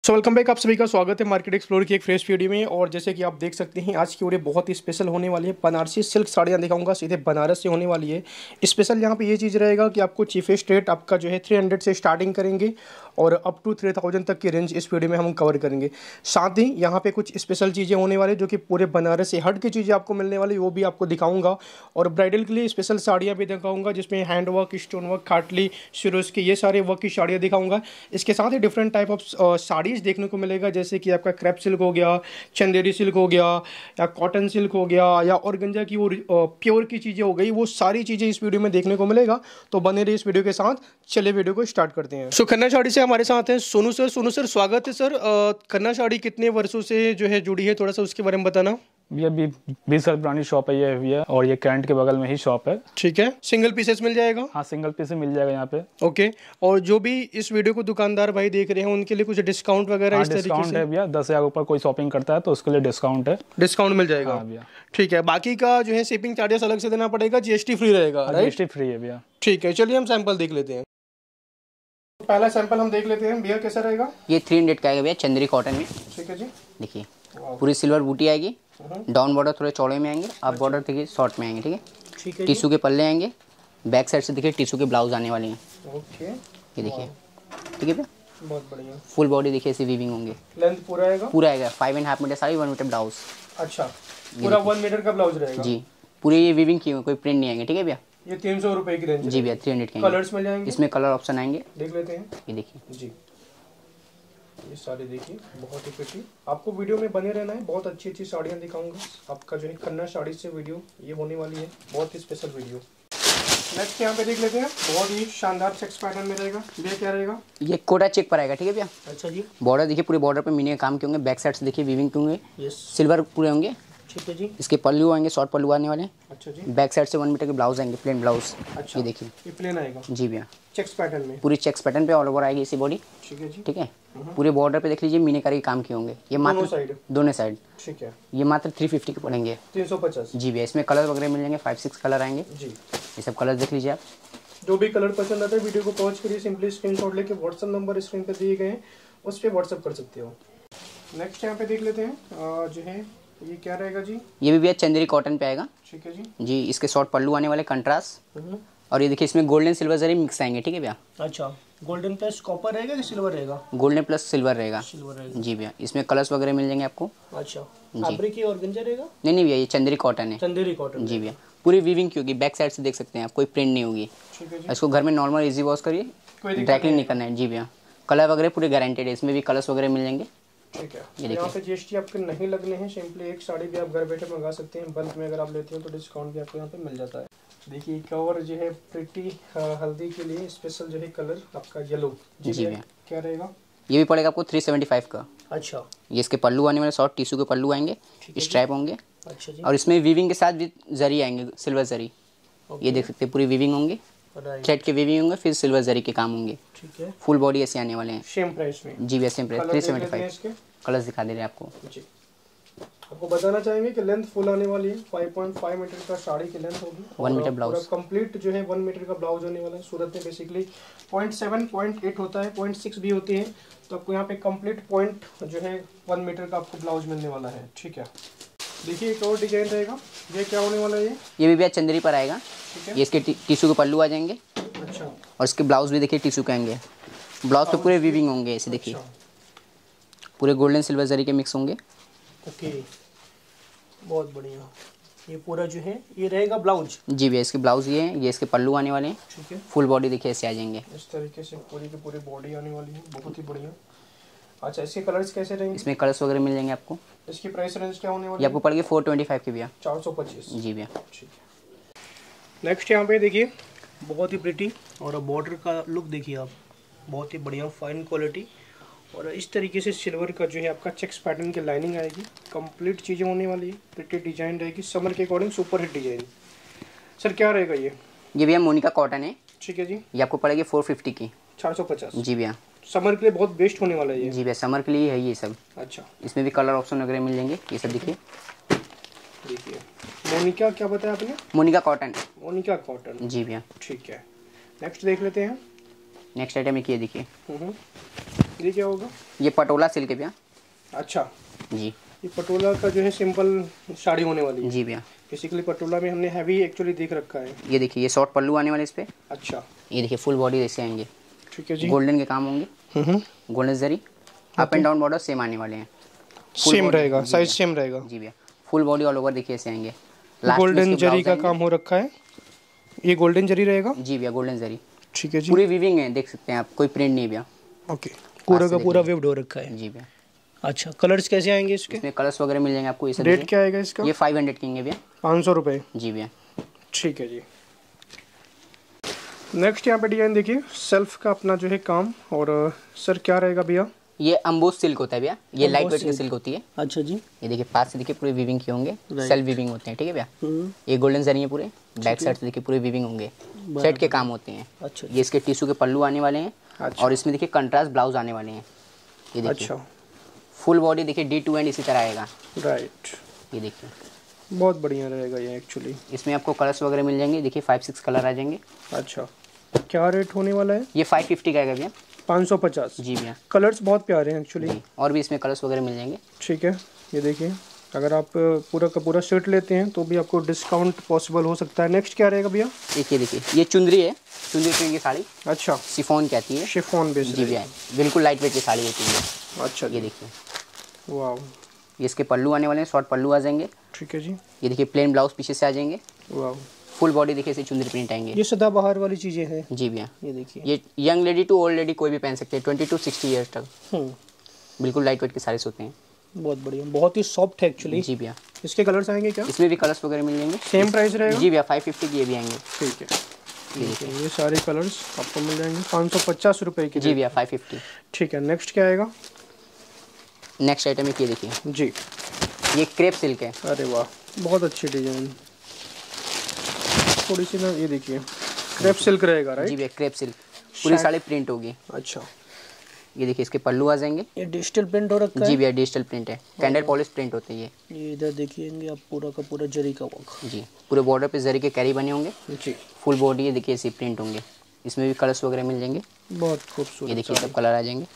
Welcome back, आप सभी का स्वागत है मार्केट एक्सप्लोर की एक फ्रेश वीडियो में। और जैसे कि आप देख सकते हैं आज की वीडियो बहुत ही स्पेशल होने वाली है। बनारसी सिल्क साड़ियाँ दिखाऊंगा, सीधे बनारस से होने वाली है। स्पेशल यहाँ पे ये चीज़ रहेगा कि आपको चीपेस्ट रेट आपका जो है 300 से स्टार्टिंग करेंगे और अप टू 3000 तक की रेंज इस वीडियो में हम कवर करेंगे। साथ ही यहाँ पे कुछ स्पेशल चीज़ें होने वाली जो कि पूरे बनारस से हट की चीज़ें आपको मिलने वाली, वो भी आपको दिखाऊंगा। और ब्राइडल के लिए स्पेशल साड़ियाँ भी दिखाऊंगा जिसमें हैंड वर्क, स्टोन वर्क, खाटली, सिरोज के ये सारे वर्क की साड़ियाँ दिखाऊंगा। इसके साथ ही डिफरेंट टाइप ऑफ साड़ीज़ देखने को मिलेगा, जैसे कि आपका क्रैप सिल्क हो गया, चंदेरी सिल्क हो गया, या कॉटन सिल्क हो गया, या ऑर्गेन्जा की वो प्योर की चीज़ें हो गई। वो सारी चीज़ें इस वीडियो में देखने को मिलेगा, तो बने रहिए इस वीडियो के साथ। चलिए वीडियो को स्टार्ट करते हैं। सो खन्ना साड़ी से हमारे साथ हैं सोनू सर। सोनू सर स्वागत है सर। खन्ना साड़ी कितने वर्षों से जो है जुड़ी है, थोड़ा सा उसके बारे में बताना। ये 20 साल पुरानी शॉप है ये भैया, और ये कैंट के बगल में ही शॉप है। ठीक है, सिंगल पीसेस मिल जाएगा? हाँ, सिंगल पीस मिल जाएगा यहाँ पे। ओके। और जो भी इस वीडियो को दुकानदार भाई देख रहे हैं उनके लिए कुछ डिस्काउंट वगैरह इस तरीके से? डिस्काउंट है भैया, 10,000 ऊपर कोई शॉपिंग करता है तो उसके लिए डिस्काउंट है। डिस्काउंट मिल जाएगा? हाँ भैया। ठीक है, बाकी का जो है शिपिंग चार्जेस अलग से देना पड़ेगा, जीएसटी फ्री रहेगा? जीएसटी फ्री है भैया। ठीक है, चलिए हम सैंपल देख लेते हैं। पहला सैंपल हम देख लेते हैं भैया, कैसा रहेगा? ये 300 का आएगा भैया, चंदेरी कॉटन में। ठीक है जी। देखिए पूरी सिल्वर बूटी आएगी, डाउन बॉर्डर थोड़े चौड़े में आएंगे, अप बॉर्डर देखिए शॉर्ट में आएंगे। ठीक है, ठीक है। टिश्यू के पल्ले आएंगे, बैक साइड से देखिए टिश्यू के ब्लाउज आने वाले हैं। ओके, ये देखिए। ठीक है भैया, बहुत बढ़िया। फुल बॉडी देखिए ऐसे वीविंग होंगे। लेंथ पूरा आएगा? पूरा आएगा 5.5 मीटर साड़ी, 1 मीटर ब्लाउज। अच्छा, पूरा 1 मीटर का ब्लाउज रहेगा जी। पूरी ये वीविंग की कोई प्रिंट नहीं आएंगे। ठीक है भैया, ये 300 रुपए की रेंज? जी भैया 300 के। कलर्स मिल जाएंगे? इसमें कलर ऑप्शन आएंगे, देख लेते हैं। ये देखिए जी, ये साड़ी देखिए बहुत ही प्रिटी। आपको वीडियो में बने रहना है, बहुत अच्छी अच्छी साड़ियाँ दिखाऊंगा आपका जो है खन्ना साड़ी से वीडियो ये होने वाली है, बहुत ही स्पेशल वीडियो। नेक्स्ट यहाँ पे देख लेते हैं, बहुत ही शानदार चेक्स पैटर्न में रहेगा। ये क्या रहेगा? ये कोटा चेक पर आएगा। ठीक है भैया। अच्छा जी। बॉर्डर देखिए, पूरे बॉर्डर पे मीने के काम के होंगे, बैक साइड से देखिए वीविंग के होंगे, यस, सिल्वर पूरे होंगे। ठीक है जी। इसके पल्लू आएंगे, शॉर्ट पल्लू आने वाले। अच्छा जी। बैक साइड से 1 मीटर के ब्लाउज आएंगे, प्लेन ब्लाउज। अच्छा, ये देखिए, ये प्लेन आएगा? जी भैया, चेक्स पैटर्न में, पूरी चेक्स पैटर्न पे ऑल ओवर आएगी इसी बॉडी। ठीक है जी। ठीक है, पूरे बॉर्डर पे देख लीजिए मीनाकारी के काम किए होंगे। ये मात्र दोनों साइड। ठीक है, ये मात्र 350 के पड़ेंगे। 350? जी भैया। इसमें कलर वगैरह मिल जाएंगे, 5-6 कलर आएंगे जी। ये सब कलर देख लीजिए आप। जो भी कलर पसंद आता है वीडियो को पॉज करिए, सिंपली स्क्रीनशॉट लेके व्हाट्सएप नंबर स्क्रीन पे दिए गए हैं उस पर व्हाट्सएप कर सकते हो। नेक्स्ट यहाँ पे देख लेते हैं, जो है ये क्या रहेगा जी? ये भी भैया चंदेरी कॉटन पे आएगा। ठीक है जी। जी, इसके शॉर्ट पल्लू आने वाले कंट्रास्ट, और ये देखिए इसमें गोल्डन सिल्वर जरी मिक्स आएंगे। ठीक है भैया। अच्छा, गोल्डन प्लस कॉपर रहेगा कि सिल्वर रहेगा? गोल्डन प्लस सिल्वर रहेगा। सिल्वर रहेगा, जी भैया। इसमें कलर्स वगैरह मिल जाएंगे आपको। अच्छा, फैब्रिक और ऑर्गेन्जा रहेगा? नहीं भैया, ये चंदेरी कॉटन है। चंदेरी कॉटन? जी भैया। पूरी वीविंग की होगी, बैक साइड से देख सकते हैं आप, कोई प्रिंट नहीं होगी। ठीक है जी। इसको घर में नॉर्मल इजी वॉश करिए, ड्राई क्लीन नहीं करना है। जी भैया। कलर वगैरह पूरे गारंटेड है, इसमें भी कलर्स वगैरह मिल जाएंगे। ठीक है, यहाँ पे जीएसटी आपके नहीं लगने हैं। सिंपली एक साड़ी भी आप घर बैठे मंगा सकते हैं, बल्क में अगर आप लेते हो तो डिस्काउंट भी आपको यहाँ पे मिल जाता है। देखिए कवर जो है प्रिटी हल्दी के लिए स्पेशल जो है कलर आपका येलो। जी भैया। क्या रहेगा? ये भी पड़ेगा आपको 375 का। अच्छा, ये इसके पल्लू आने वाले शॉर्ट टिश्यू के पल्लू आएंगे, स्ट्रैप होंगे। अच्छा जी। और इसमें वीविंग के साथ भी जरी आएंगे, सिल्वर जरी। ये देख सकते हैं, पूरी वीविंग होंगे, थ्रेड के वीविंग होंगे, फिर सिल्वर जरी के काम होंगे। ठीक है, फुल बॉडी ऐसे आने वाले हैं। सेम प्राइस में? जी भैया, सेम प्राइस 375। कलर्स दिखा दे रहे हैं आपको। जी, आपको बताना चाहेंगे कि लेंथ फुल आने वाली है, 5.5 मीटर का साड़ी की लेंथ होगी। 1 मीटर ब्लाउज कंप्लीट जो है 1 मीटर का ब्लाउज होने वाला है। सूरत में बेसिकली 0.7 0.8 होता है, 0.6 भी होती है, तो आपको यहाँ पे कंप्लीट पॉइंट जो है 1 मीटर का आपको ब्लाउज मिलने वाला है। ठीक है, देखिए एक और डिजाइन रहेगा। ये क्या होने वाला है? ये भी भैया चंदेरी पर आएगा। ठीक है, ये इसके टिश्यू के पल्लू आ जाएंगे। अच्छा, और इसके ब्लाउज भी देखिए टिश्यू के आएंगे, ब्लाउज पे पूरे वीविंग होंगे ऐसे देखिए। पूरे गोल्डन सिल्वर जरी के मिक्स होंगे। ओके, बहुत बढ़िया। ये पूरा जो है ये रहेगा ब्लाउज? जी भैया। इसके ब्लाउज ये हैं, ये इसके पल्लू आने वाले हैं। ठीक है, फुल बॉडी देखिए ऐसे आ जाएंगे इस तरीके से पूरी की पूरी बॉडी आने वाली है, बहुत ही बढ़िया। अच्छा, इसके कलर्स कैसे रहेंगे? इसमें कलर्स वगैरह मिल जाएंगे आपको। इसकी प्राइस रेंज क्या होने वाली है? ये आपको पड़ेगी 425 की भैया। 425? जी भैया। ठीक है। नेक्स्ट यहाँ पे देखिए, बहुत ही प्रिटी, और बॉर्डर का लुक देखिए आप, बहुत ही बढ़िया फाइन क्वालिटी। और इस तरीके से सिल्वर का जो है आपका चेक्स पैटर्न की लाइनिंग आएगी। कंप्लीट चीज़ें होने वाली है, प्रिटी डिजाइन रहेगी, समर के according super hit design. Sir क्या रहेगा ये? ये भैया मोनिका कॉटन है। ठीक है जी। ये आपको पड़ेगी 450 की। 450? जी भैया। समर के लिए बहुत बेस्ट होने वाला है ये। जी भैया, समर के लिए है ये सब। अच्छा, इसमें भी कलर ऑप्शन वगैरह मिल जाएंगे। ये सब देखिए, देखिए मोनिका क्या बताया आपने? Monica cotton. Monica cotton? जी भैया। ठीक है, नेक्स्ट देख लेते हैं। नेक्स्ट आइटम एक ये देखिए, ये क्या होगा? ये पटोला सिल्क है भैया। अच्छा, जी ये पटोला का जो है सिंपल साड़ी होने वाली है। जी भैया। बेसिकली पटोला में हमने हैवी एक्चुअली देख रखा है। ये देखिए, ये शॉर्ट पल्लू आने वाले इस पे। अच्छा, ये देखिए फुल बॉडी ऐसे आएंगे। ठीक है जी। गोल्डन के काम होंगे, golden zari. Up and down border same आने वाले हैं। सेम रहेगा, साइज सेम रहेगा। जी भैया। फुल बॉडी ऑल ओवर देखिए ऐसे आएंगे। गोल्डन जरी का काम हो रखा है। ये गोल्डन जरी रहेगा। जी भैया, गोल्डन जरी। ठीक है जी। पूरी वीविंग है, देख सकते हैं आप, कोई प्रिंट नहीं भैया। ओके, पूरा का पूरा वेव्ड हो रखा है। जी भैया। अच्छा, कलर्स कैसे आएंगे इसके? इसमें कलर्स वगैरह मिल जाएंगे आपको। रेट क्या आएगा इसका? ये 500 किंग है भैया। 500 रुपये। जी भैया। ठीक है जी। नेक्स्ट यहाँ पे डिजाइन देखिए, सेल्फ का अपना जो है काम। और सर क्या रहेगा भैया? ये अम्बोस सिल्क होता है भैया। ये लाइट वेट की सिल्क होती है। अच्छा जी। ये देखिए पास से देखिए पूरे वीविंग किए होंगे, सेल्फ वीविंग होते हैं। ठीक है भैया। ये गोल्डन जरी है पूरे। बैक साइड से देखिए पूरे वीविंग होंगे, सेट के काम होते हैं। अच्छा। ये इसके टिश्यू के पल्लू आने वाले हैं। अच्छा। और इसमें देखिए कंट्रास्ट ब्लाउज आने वाले हैं। ये देखिए। अच्छा। फुल बॉडी देखिए डी टू एंड इसी तरह आएगा। राइट। ये देखिए बहुत बढ़िया रहेगा ये एक्चुअली। इसमें आपको कलर्स वगैरह मिल जाएंगे। देखिए 5-6 कलर आ जाएंगे। अच्छा, क्या रेट होने वाला है? ये 550 का आएगा भैया। 550। जी भैया। कलर्स बहुत प्यारे हैं एक्चुअली। और भी इसमें कलर्स वगैरह मिल जाएंगे। ठीक है, ये देखिए, अगर आप पूरा का पूरा सेट लेते हैं तो भी आपको डिस्काउंट पॉसिबल हो सकता है। नेक्स्ट क्या रहेगा भैया? देखिए देखिए, ये चुंदरी है, चुंदरी प्रिंट की साड़ी। अच्छा, शिफॉन कहती है। Chiffon base. जी भैया, बिल्कुल लाइट वेट की साड़ी होती है। अच्छा, ये देखिए, वाह। ये इसके पल्लू आने वाले हैं, शॉर्ट पल्लू आ जाएंगे। ठीक है जी। ये देखिए प्लेन ब्लाउज पीछे से आ जाएंगे। वाह। फुल बॉडी देखिए इसे चुंदरी प्रिंट आएंगे। ये सदाबहार वाली चीज़ें हैं। जी भैया। ये देखिए, ये young lady to old lady कोई भी पहन सकते हैं, 20 to 60 ईयर्स तक। बिल्कुल लाइट वेट के साड़ीज होते हैं। बहुत बढ़िया, बहुत ही सॉफ्ट है एक्चुअली। जी भैया। इसके कलर्स आएंगे क्या? इसमें भी कलर्स वगैरह मिल जाएंगे। सेम प्राइस रहेगा? जी भैया, 550 की ये भी आएंगे। ठीक है, ठीक है। ये सारे कलर्स आपको मिल जाएंगे 550 रुपये के। जी भैया, 550। ठीक है, नेक्स्ट क्या आएगा? नेक्स्ट आइटम है, ये देखिए, जी, ये क्रेप सिल्क है। अरे वाह, बहुत अच्छी डिजाइन। थोड़ी सी ना, ये देखिए, क्रेप सिल्क रहेगा राइट? जी भैया, क्रेप सिल्क पूरी साड़ी प्रिंट होगी। अच्छा, ये देखिए इसके पल्लू आ जाएंगे। ये डिजिटल प्रिंट हो रखा है? जी भैया, डिजिटल प्रिंट है, कैंडल पॉलिश प्रिंट होते हैं ये इधर देखिएंगे आप, पूरा का पूरा जरी का वर्क। जी, पूरे बॉर्डर पे जरी के कैरी बने होंगे। जी, फुल बॉडी ये देखिए ऐसे प्रिंट होंगे। इसमें भी कलर्स वगैरह मिल जाएंगे। बहुत खूबसूरत। ये देखिए सब कलर आ जाएंगे।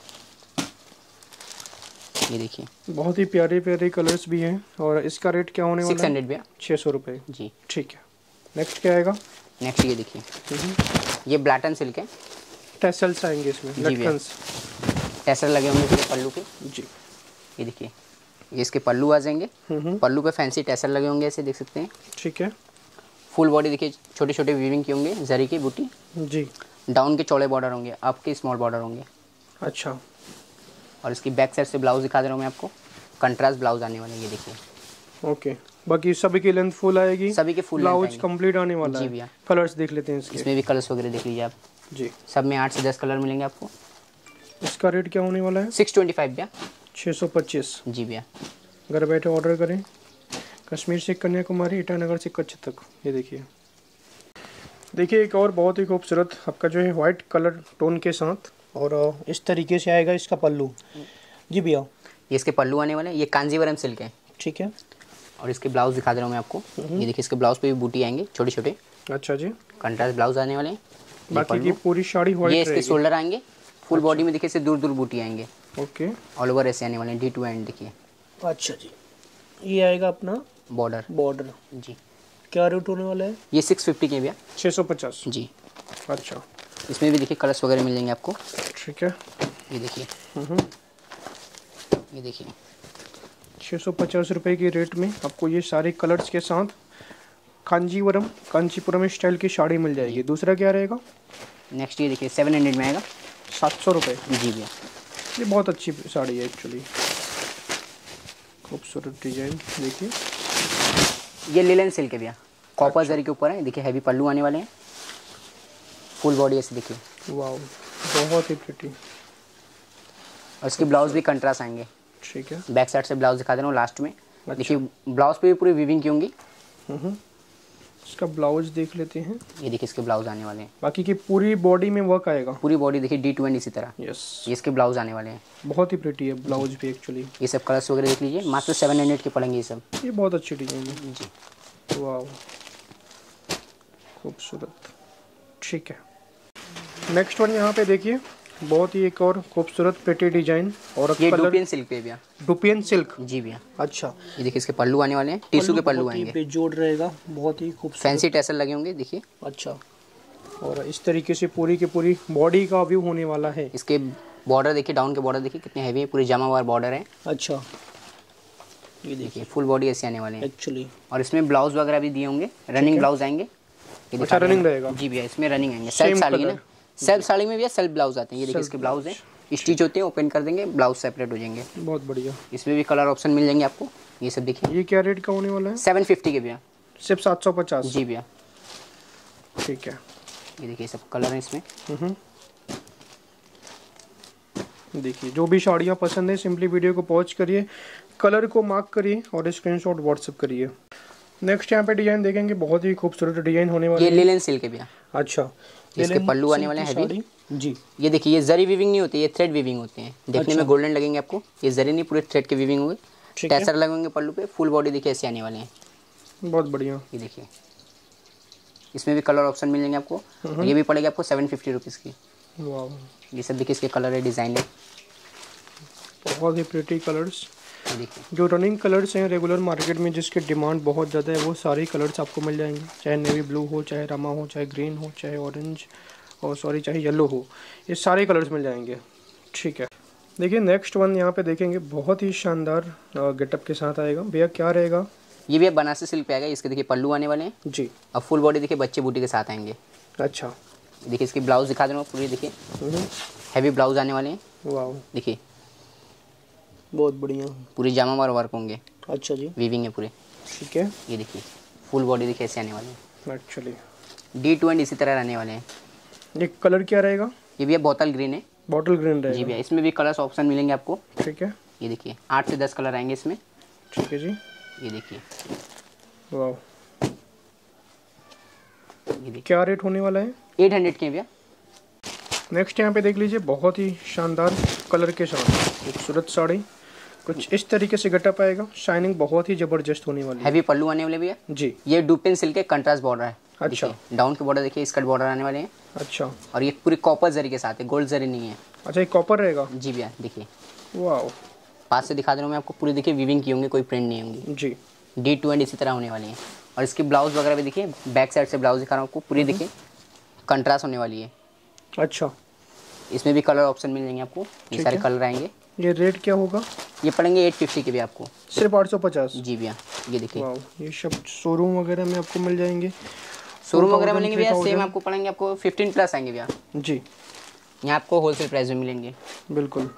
ये देखिए, बहुत ही प्यारे प्यारे कलर्स भी हैं। और इसका रेट क्या होने वाला है? 600 भैया। 600 रुपये। जी। ठीक है, नेक्स्ट क्या आएगा? नेक्स्ट ये देखिए, ये ब्लैटन सिल्क है। टैसल्स आएंगे इसमें, जी भैया। लटकन्स। टैसल लगे होंगे इसके पल्लू पे। जी, ये देखिए, ये इसके पल्लू आ जाएंगे। पल्लू पे फैंसी टैसल लगे होंगे, ऐसे देख सकते हैं। ठीक है। फुल बॉडी देखिए, छोटे छोटे वीविंग की होंगे, जरी की बूटी। जी, डाउन के चौड़े बॉर्डर होंगे, अप के स्मॉल बॉर्डर होंगे। अच्छा, और इसकी बैक साइड से ब्लाउज दिखा दे रहा हूँ मैं आपको, कंट्रास्ट ब्लाउज आने वाले हैं। ये देखिए, ओके। बाकी सभी की लेंथ फुल आएगी, सभी के फुल ब्लाउज कंप्लीट आने वाला जी है। भैया। कलर्स देख लेते हैं इसके। इसमें भी कलर्स वगैरह देख लीजिए आप। जी, सब में 8 से 10 कलर मिलेंगे आपको। इसका रेट क्या होने वाला है? 625 भैया। 625। जी भैया। घर बैठे ऑर्डर करें। कश्मीर से कन्याकुमारी, ईटानगर से कच्छ तक। ये देखिए, देखिए एक और बहुत ही खूबसूरत आपका जो है वाइट कलर टोन के साथ। और इस तरीके से आएगा इसका पल्लू। जी भैया, ये इसके पल्लू आने वाले हैं। ये कांजीवरम सिल्क है। ठीक है। और इसके ब्लाउज दिखा दे रहा हूँ मैं आपको। ये देखिए, इसके ब्लाउज पे भी बूटी आएंगे छोटे छोटे, अच्छा जी। कंट्रास्ट ब्लाउज आने वाले हैं। बाकी की पूरी साड़ी ये व्हाइट इसके रहेगी। शोल्डर आएंगे। फुल बॉडी में देखिए, दूर दूर बूटी आएंगे। ओके, ऑल ओवर ऐसे आने वाले हैं, डी टू एंड देखिए अच्छा जी। ये आएगा अपना बॉर्डर। बॉर्डर। जी। क्या रेट होने वाला है? ये 650 के भैया। 650। जी। अच्छा, इसमें भी देखिए कलर्स वगैरह मिल जाएंगे आपको। ठीक है। ये देखिए, ये देखिए 650 रुपये की रेट में आपको ये सारे कलर्स के साथ कांचीपुरम स्टाइल की साड़ी मिल जाएगी। दूसरा क्या रहेगा? नेक्स्ट ये देखिए 700 में आएगा। 700 रुपये। जी भैया। ये बहुत अच्छी साड़ी है एक्चुअली, खूबसूरत डिजाइन। देखिए, ये लिलन सिल्क है भैया, कॉपर जरी के ऊपर है। देखिए हैवी पल्लू आने वाले हैं। फुल बॉडी ऐसे देखिए, वाह, बहुत ही प्रिटी। और इसके ब्लाउज भी कंट्रास्ट आएंगे। ठीक है। बैक साइड से ब्लाउज दिखा दे रहा हूँ लास्ट में। अच्छा। देखिए ब्लाउज पे भी पूरी वीविंग की होंगी। इसका ब्लाउज देख लेते हैं। ये देखिए इसके ब्लाउज आने वाले हैं। बाकी की पूरी बॉडी में वर्क आएगा। पूरी बॉडी देखिए डी टू एंड इसी तरह। यस, ये इसके ब्लाउज आने वाले हैं। बहुत ही प्रिटी है ब्लाउज भी एक्चुअली। ये सब कलर्स वगैरह देख लीजिए, मात्र 700 के पड़ेंगे ये सब। ये बहुत अच्छी डिजाइन है जी। वाह, खूबसूरत। ठीक है, नेक्स्ट वन यहाँ पे देखिए, बहुत ही एक और खूबसूरत पेटी डिजाइन और ये कलर डुपियन सिल्क पे भैया। Dupion silk. जी भैया। अच्छा, ये देखिए इसके पल्लू आने वाले हैं, टिश्यू के पल्लू आएंगे, बेजोड़ रहेगा, बहुत ही खूबसूरत फैंसी टैसल लगे होंगे देखिए। अच्छा, और इस तरीके से पूरी की पूरी बॉडी का व्यू होने वाला है। इसके बॉर्डर देखिए, डाउन के बॉर्डर देखिए कितने हैवी है, पूरे जामावार बॉर्डर है। अच्छा, ये देखिए फुल बॉडी ऐसे आने वाले हैं एक्चुअली। और इसमें ब्लाउज वगैरह भी दिए होंगे, रनिंग ब्लाउज आएंगे। ये अच्छा, दिखा रनिंग रहे हैं। रहेगा। जी भैया, इसमें रनिंग आएंगे, सेल्फ साड़ी है ना, सेल्फ साड़ी में भैया सेल्फ ब्लाउज आते हैं। ये देखिए इसके ब्लाउज है, स्टिच होते हैं, ओपन कर देंगे, ब्लाउज सेपरेट हो जाएंगे। बहुत बढ़िया। इसमें भी कलर ऑप्शन मिल जाएंगे आपको। ये सब देखिए, ये क्या रेट का होने वाला है? 750 के भैया, सिर्फ 750। जी भैया। ठीक है, ये देखिए सब कलर है इसमें। देखिए जो भी साड़ियाँ पसंद है सिंपली वीडियो को पॉज करिए, कलर को मार्क करिए और स्क्रीनशॉट व्हाट्सएप करिए। नेक्स्ट यहाँ पे डिजाइन देखेंगे, बहुत ही खूबसूरत डिजाइन होने वाला ये है। लिनन सिल्क है भैया। अच्छा, इसके पल्लू आने वाले हैं साड़ी। हैवी। जी, ये देखिए, ये जरी वीविंग नहीं होती, ये थ्रेड वीविंग होते हैं। देखने अच्छा। में गोल्डन लगेंगे आपको, ये जरी नहीं, पूरे थ्रेड के वीविंग होंगे। ठीक है। टैसर लगेंगे पल्लू पे, फुल बॉडी देखिए ऐसे आने वाले हैं। बहुत बढ़िया। ये देखिए, इसमें भी कलर ऑप्शन मिल जाएंगे आपको। ये भी पड़ेगा आपको 750 रुपीज़ की। वाह, ये सब देखिए इसके कलर है, डिज़ाइन है। बहुत ही प्रिटी कलर्स। ये देखिए, जो रनिंग कलर्स हैं रेगुलर मार्केट में जिसकी डिमांड बहुत ज़्यादा है, वो सारे कलर्स आपको मिल जाएंगे, चाहे नेवी ब्लू हो, चाहे रमा हो, चाहे ग्रीन हो, चाहे ऑरेंज और चाहे येलो हो, ये सारे कलर्स मिल जाएंगे। ठीक है, देखिए नेक्स्ट वन यहाँ पे देखेंगे, बहुत ही शानदार गेटअप के साथ आएगा। भैया क्या रहेगा? ये भी बनारसी सिल्क पे आएगा। इसके देखिए पल्लू आने वाले हैं जी। और फुल बॉडी देखिए बच्चे बूटी के साथ आएंगे। अच्छा, देखिए इसकी ब्लाउज दिखा दे रहा हूँ पूरी, देखिए हैवी ब्लाउज आने वाले हैं। वाह, देखिए बहुत बढ़िया। पूरी जामा वार वर्क होंगे। अच्छा जी, वीविंग है पूरे। ठीक है। ये देखिए फुल बॉडी देखिए ऐसे आने वाले हैं। एक्चुअली D2 एंड इसी तरह रहने वाले हैं। ये कलर क्या रहेगा? ये भी बोतल ग्रीन है। बॉटल ग्रीन रहेगा। जी भैया, इसमें भी कलर्स ऑप्शन मिलेंगे आपको। ठीक है, ये देखिए 8 से 10 कलर आएंगे इसमें। ठीक है जी। ये देखिए, वाह, ये देखिए क्या रेट होने वाला है? 800 के भैया। नेक्स्ट यहाँ पे देख लीजिए, बहुत ही शानदार कलर के साथ खूबसूरत साड़ी, कुछ इस तरीके से गेटअप आएगा, शाइनिंग बहुत ही जबरदस्त होने वाली है। हैवी पल्लू आने वाले भैया। जी। ये डुपिन सिल्क के कंट्रास्ट बॉर्डर है। अच्छा। डाउन के बॉर्डर देखिए, स्कर्ट बॉर्डर आने वाले हैं। अच्छा, और ये पूरी कॉपर जरी के साथ है, गोल्ड जरी नहीं है। अच्छा, ये कॉपर रहेगा। जी भैया, देखिए वाह, पास से दिखा दे रहा हूँ मैं आपको, पूरी देखिए वीविंग की होंगी, कोई प्रिंट नहीं होंगी। जी। D2 एंड इसी तरह होने वाली है। और इसकी ब्लाउज वगैरह भी देखिए, बैक साइड से ब्लाउज दिखा रहा हूँ आपको, पूरी देखिए कंट्रास्ट होने वाली है। अच्छा, इसमें भी कलर ऑप्शन मिल जाएंगे आपको, ये सारे कलर आएंगे। ये रेट क्या होगा? ये पड़ेंगे 850 के भी आपको। सिर्फ 850। जी भैया, ये देखिए वाह, ये सब शोरूम वगैरह में आपको मिल जाएंगे। शोरूम वगैरह मिलेंगे भैया, 4000, सेम आपको पड़ेंगे आपको 15 प्लस आएंगे भैया। जी, यहाँ आपको होलसेल प्राइस में मिलेंगे। बिल्कुल।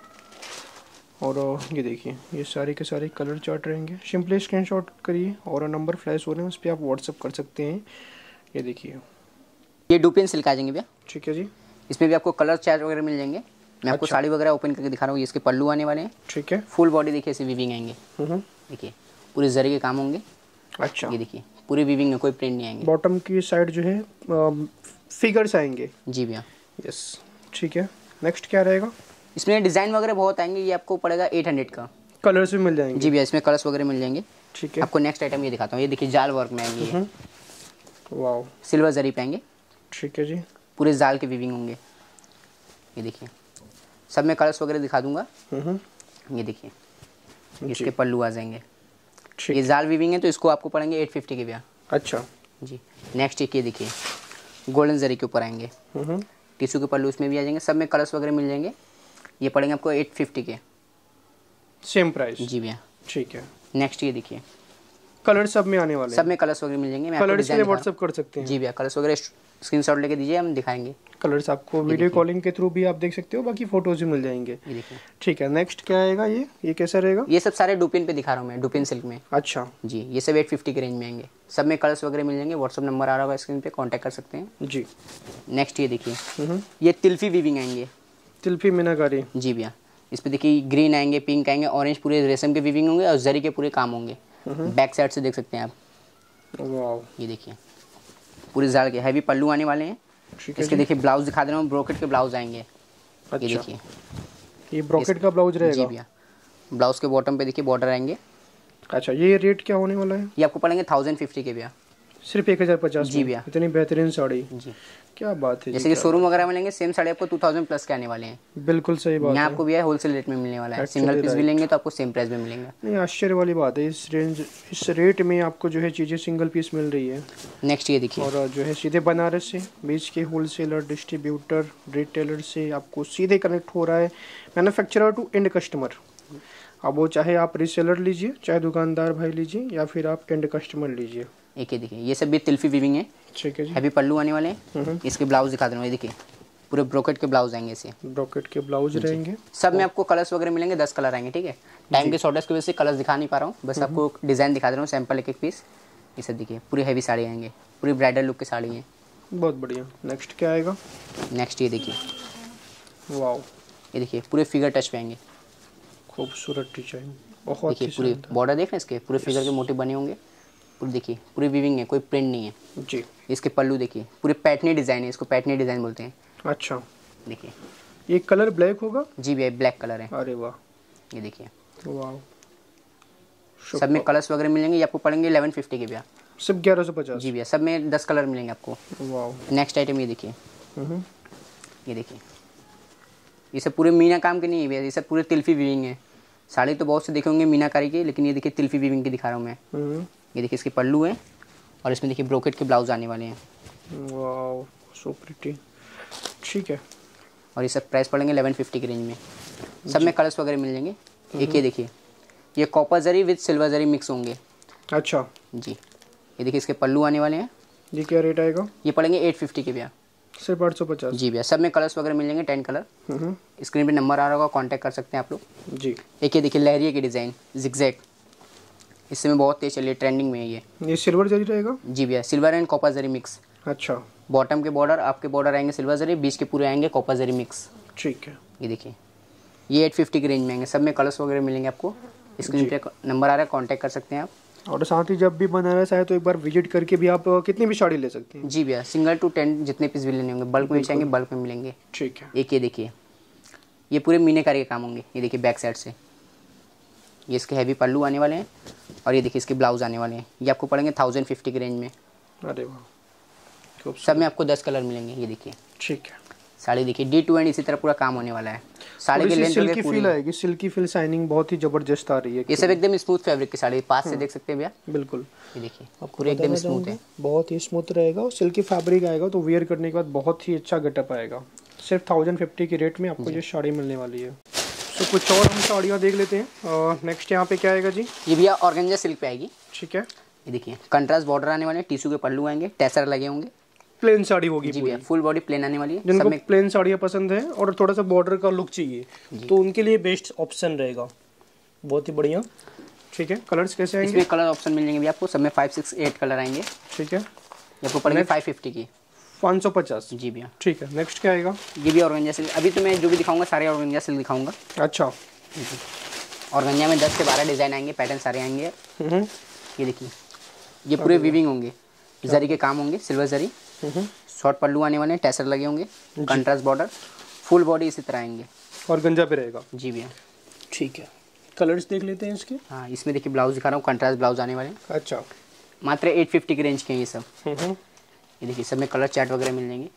और ये देखिए, ये सारे के सारे कलर चार्ट रहेंगे, सिंपली स्क्रीनशॉट करिए और नंबर फ्लैश हो रहे हैं उस पर आप व्हाट्सअप कर सकते हैं। ये देखिए, ये डुपिन सिल्क आ जाएंगे भैया। ठीक है जी। इसमें भी आपको कलर चार्ट वगैरह मिल जाएंगे। मैं आपको साड़ी वगैरह ओपन करके दिखा रहा हूँ। ये इसके पल्लू आने वाले हैं। ठीक है। फुल बॉडी देखिए ऐसे वीविंग आएंगे। देखिए पूरे जरी के काम होंगे। अच्छा, ये देखिए पूरी वीविंग में कोई प्रिंट नहीं आएंगे। बॉटम की साइड जो है फिगर्स आएंगे। जी भैया, यस, ठीक है। नेक्स्ट क्या रहेगा? इसमें डिज़ाइन वगैरह बहुत आएंगे। ये आपको पड़ेगा 800 का। कलर्स भी मिल जाएंगे। जी भैया, इसमें कलर्स वगैरह मिल जाएंगे। ठीक है। आपको नेक्स्ट आइटम ये दिखाता हूँ। ये देखिए जाल वर्क में आएंगे, ये वाह, सिल्वर जरी पे आएंगे। ठीक है जी। पूरे जाल के वीविंग होंगे। ये देखिए सब में कलर्स वगैरह दिखा दूंगा। ये देखिए इसके पल्लू आ जाएंगे। ठीक। ये जाल वीविंग है तो इसको आपको पड़ेंगे 850 के भैया। अच्छा जी। नेक्स्ट एक ये देखिए गोल्डन जरी के ऊपर आएंगे। टिश्यू के पल्लू इसमें भी आ जाएंगे। सब में कलर्स वगैरह मिल जाएंगे। ये पड़ेंगे आपको 850 के। Same price. जी भैया। ठीक है। नेक्स्ट ये देखिए कलर सब में आने वाले सब में कलर्स वगैरह मिल जाएंगे। मैं आपको कलर्स के डिजाइन लिए दिखा रहा व्हाट्सअप कर सकते हूँ। हैं। जी भैया, कलर्स वगैरह स्क्रीनशॉट लेके दीजिए, हम दिखाएंगे। कलर्स आपको वीडियो कॉलिंग के थ्रू भी आप देख सकते हो, बाकी फोटोज भी मिल जाएंगे। ये देखिए। ठीक है। नेक्स्ट क्या आएगा? ये कैसा रहेगा? ये सब सारे डुपिन पे दिखा रहा हूँ मैं, डुपिन सिल्क में। अच्छा जी, ये सब 850 के रेंज में आएंगे। सब में कलर्स वगैरह मिल जाएंगे। व्हाट्सअप नंबर आ रहा होगा स्क्रीन पे, कांटेक्ट कर सकते हैं। जी। नेक्स्ट ये देखिए ये तिल्फी वीविंग आएंगे। तिल्फी मीनाकारी। जी भैया, इस पे देखिए ग्रीन आएंगे, पिंक आएंगे, ऑरेंज, पूरे रेशम के वीविंग होंगे और जरी के पूरे काम होंगे। बैक साइड से देख सकते हैं आप। वाह, ये देखिए पूरे जाल के हैवी पल्लू आने वाले हैं। ठीक है। इसके देखिए ब्लाउज दिखा दे रहा हूँ, ब्रोकेट के ब्लाउज आएंगे। अच्छा, ये देखिए ये ब्रॉकेट का ब्लाउज जी रहेगा। भैया, ब्लाउज के बॉटम पे देखिए बॉर्डर आएंगे। अच्छा, ये रेट क्या होने वाला है? ये आपको पड़ेंगे 1050 के भैया। सिर्फ 1050। जी भैया। इतनी बेहतरीन साड़ी। जी। क्या बात है जी, जैसे कि शोरूम वगैरह में लेंगे सेम साड़ी आपको 2000 प्लस के आने वाले हैं। बिल्कुल सही बात यहाँ है। आपको भी है होलसेल रेट में मिलने वाला है, Actually सिंगल पीस भी right. लेंगे तो आपको सेम प्राइस में मिलेंगे। नहीं, आश्चर्य वाली बात है, इस रेट में आपको जो है चीज़ें सिंगल पीस मिल रही है। नेक्स्ट ये देखिए, और जो है सीधे बनारस से बीच के होलसेलर, डिस्ट्रीब्यूटर, रिटेलर से आपको सीधे कनेक्ट हो रहा है मैन्युफैक्चरर टू एंड कस्टमर। अब वो चाहे आप रीसेलर लीजिए, चाहे दुकानदार भाई लीजिए, या फिर आप एंड कस्टमर लीजिए। एक ये देखिए, ये सब भी तिल्फी वीविंग है, ठीक है जी। हैवी पल्लू आने वाले हैं। इसके ब्लाउज दिखा दे रहा हूँ, ये देखिए पूरे ब्रोकेट के ब्लाउज आएंगे इसे, ब्रॉकेट के ब्लाउज रहेंगे। सब में आपको कलर्स वगैरह मिलेंगे, 10 कलर आएंगे, ठीक है। टाइम के शॉर्टेज की वजह से कलर्स दिखा नहीं पा रहा हूँ, बस आपको डिज़ाइन दिखा दे रहा हूँ, सैंपल एक एक पीस। ये सब देखिए पूरी हैवी साड़ी आएंगे, पूरी ब्राइडल लुक की साड़ी है। बहुत बढ़िया। नेक्स्ट क्या आएगा? नेक्स्ट ये देखिए, वाओ, ये देखिए पूरे फिगर टच पे आएंगे। खूबसूरत डिजाइन, बहुत देखिए ही पूरे शानदार। बॉर्डर देख रहे हैं इसके, पूरे फिगर के मोटिव बने होंगे। पूरी देखिए पूरी वीविंग है, कोई प्रिंट नहीं है। जी। इसके पल्लू देखिए पूरे पैटर्नी डिज़ाइन है, इसको पैटर्नी डिज़ाइन बोलते हैं। अच्छा, देखिए ये कलर ब्लैक होगा? जी भैया ब्लैक कलर है, अरे वाह, ये देखिए। वाह, सब में कलर्स वगैरह मिलेंगे, ये आपको पड़ेंगे 1150 के भैया। सब 1150? जी भैया, सब में 10 कलर मिलेंगे आपको। वाह। नेक्स्ट आइटम ये देखिए, ये देखिए, ये सब पूरे मीना काम के नहीं है भैया, ये सब पूरे तिल्फी वीविंग है। साड़ी तो बहुत से देखे होंगे मीनाकारी के, लेकिन ये देखिए तिल्फी वीविंग की दिखा रहा हूँ मैं। ये देखिए इसके पल्लू है, और इसमें देखिए ब्रोकेट के ब्लाउज आने वाले हैं। वाह, सो प्रिटी। ठीक है। और ये सब प्राइस पड़ेंगे 1150 की रेंज में। सब में कलर्स वगैरह मिल जाएंगे। एक ये देखिए, ये copper zari with silver zari mix होंगे। अच्छा जी, ये देखिए इसके पल्लू आने वाले हैं। ये क्या रेट आएगा? ये पड़ेंगे 850 के भैया। सिर्फ 850? जी भैया, सब में कलर्स वगैरह मिल जाएंगे, 10 कलर। स्क्रीन पे नंबर आ रहा होगा, कांटेक्ट कर सकते हैं आप लोग। जी। एक ये देखिए लहरिया की डिज़ाइन जिगजैग, इस समय बहुत तेज चलिए, ट्रेंडिंग में है ये। सिल्वर जरी रहेगा? जी भैया, silver and copper zari mix. अच्छा, बॉटम के बॉर्डर, आपके बॉर्डर आएंगे सिल्वर जरी, बीच के पूरे आएंगे कॉपर जरी मिक्स। ठीक है। ये देखिए, ये 850 की रेंज में आएंगे, सब में कलर्स वगैरह मिलेंगे आपको। स्क्रीन पे नंबर आ रहा है, कांटेक्ट कर सकते हैं आप। और साथ ही जब भी बनारस आए तो एक बार विजिट करके भी आप कितनी भी साड़ी ले सकते हैं। जी भैया, सिंगल टू 10 जितने पीस भी लेने होंगे, बल्क में चाहेंगे बल्क में मिलेंगे। ठीक है। एक ये देखिए, ये पूरे मीनाकारी के काम होंगे। ये देखिए बैक साइड से, ये इसके हैवी पल्लू आने वाले हैं, और ये देखिए इसके ब्लाउज आने वाले हैं। ये आपको पड़ेंगे 1050 की रेंज में। अरे वाह, सब में आपको 10 कलर मिलेंगे। ये देखिए ठीक है। साड़ी देखिए, डी टू एंड इसी तरह पूरा काम होने वाला है। साड़ी की लेंथ सिल्की फील आएगी, सिल्की फील शाइनिंग बहुत ही जबरदस्त आ रही है। ये सब एकदम स्मूथ फैब्रिक की साड़ी, पास से देख सकते हैं भैया। बिल्कुल। ये देखिए आपको पूरे एकदम स्मूथ है, बहुत ही स्मूथ रहेगा, और सिल्की फैब्रिक आएगा तो वियर करने के बाद बहुत ही अच्छा गेटअप आएगा। सिर्फ 1050 के रेट में आपको ये साड़ी मिलने वाली है। तो कुछ और हम साड़ियाँ देख लेते हैं। नेक्स्ट यहाँ पे क्या आएगा जी? ये भैया ऑर्गेंजा सिल्क पे आएगी। ठीक है। ये देखिए कंट्रास्ट बॉर्डर आने वाले हैं, टिश्यू के पल्लू आएंगे, टैसर लगे होंगे। प्लेन साड़ी होगी जी पूरी। भैया, फुल बॉडी प्लेन आने वाली है। जिनको सब में प्लेन साड़ियाँ पसंद है और थोड़ा सा बॉर्डर का लुक चाहिए तो उनके लिए बेस्ट ऑप्शन रहेगा। बहुत ही बढ़िया। ठीक है। कलर्स कैसे आएंगे? इसमें कलर ऑप्शन मिल जाएंगे भैया आपको, सब में 5, 6, 8 कलर आएंगे। ठीक है। ये आपको पड़ेंगे 550 की। 550? जी भैया। ठीक है। नेक्स्ट क्या आएगा? ये भी ऑर्गेंजा सिल्क, अभी तो मैं जो भी दिखाऊंगा सारे ऑर्गेंजा सिल्क दिखाऊंगा। अच्छा। ऑर्गेंजा में 10 से 12 डिजाइन आएंगे, पैटर्न सारे आएंगे। ये देखिए, ये पूरे वीविंग होंगे, जरी के काम होंगे, सिल्वर जरी। शॉर्ट पल्लू आने वाले हैं, टैसर लगे होंगे, कंट्रास्ट बॉर्डर, फुल बॉडी इसी तरह आएंगे। और गंजा पे रहेगा? जी भैया। ठीक है। कलर्स देख लेते हैं इसके। हाँ, इसमें देखिए ब्लाउज दिखा रहा हूँ, कंट्रास्ट ब्लाउज आने वाले हैं। अच्छा। मात्र 850 की रेंज के हैं ये सब। ये देखिए सब में कलर चार्ट वगैरह मिल जाएंगे।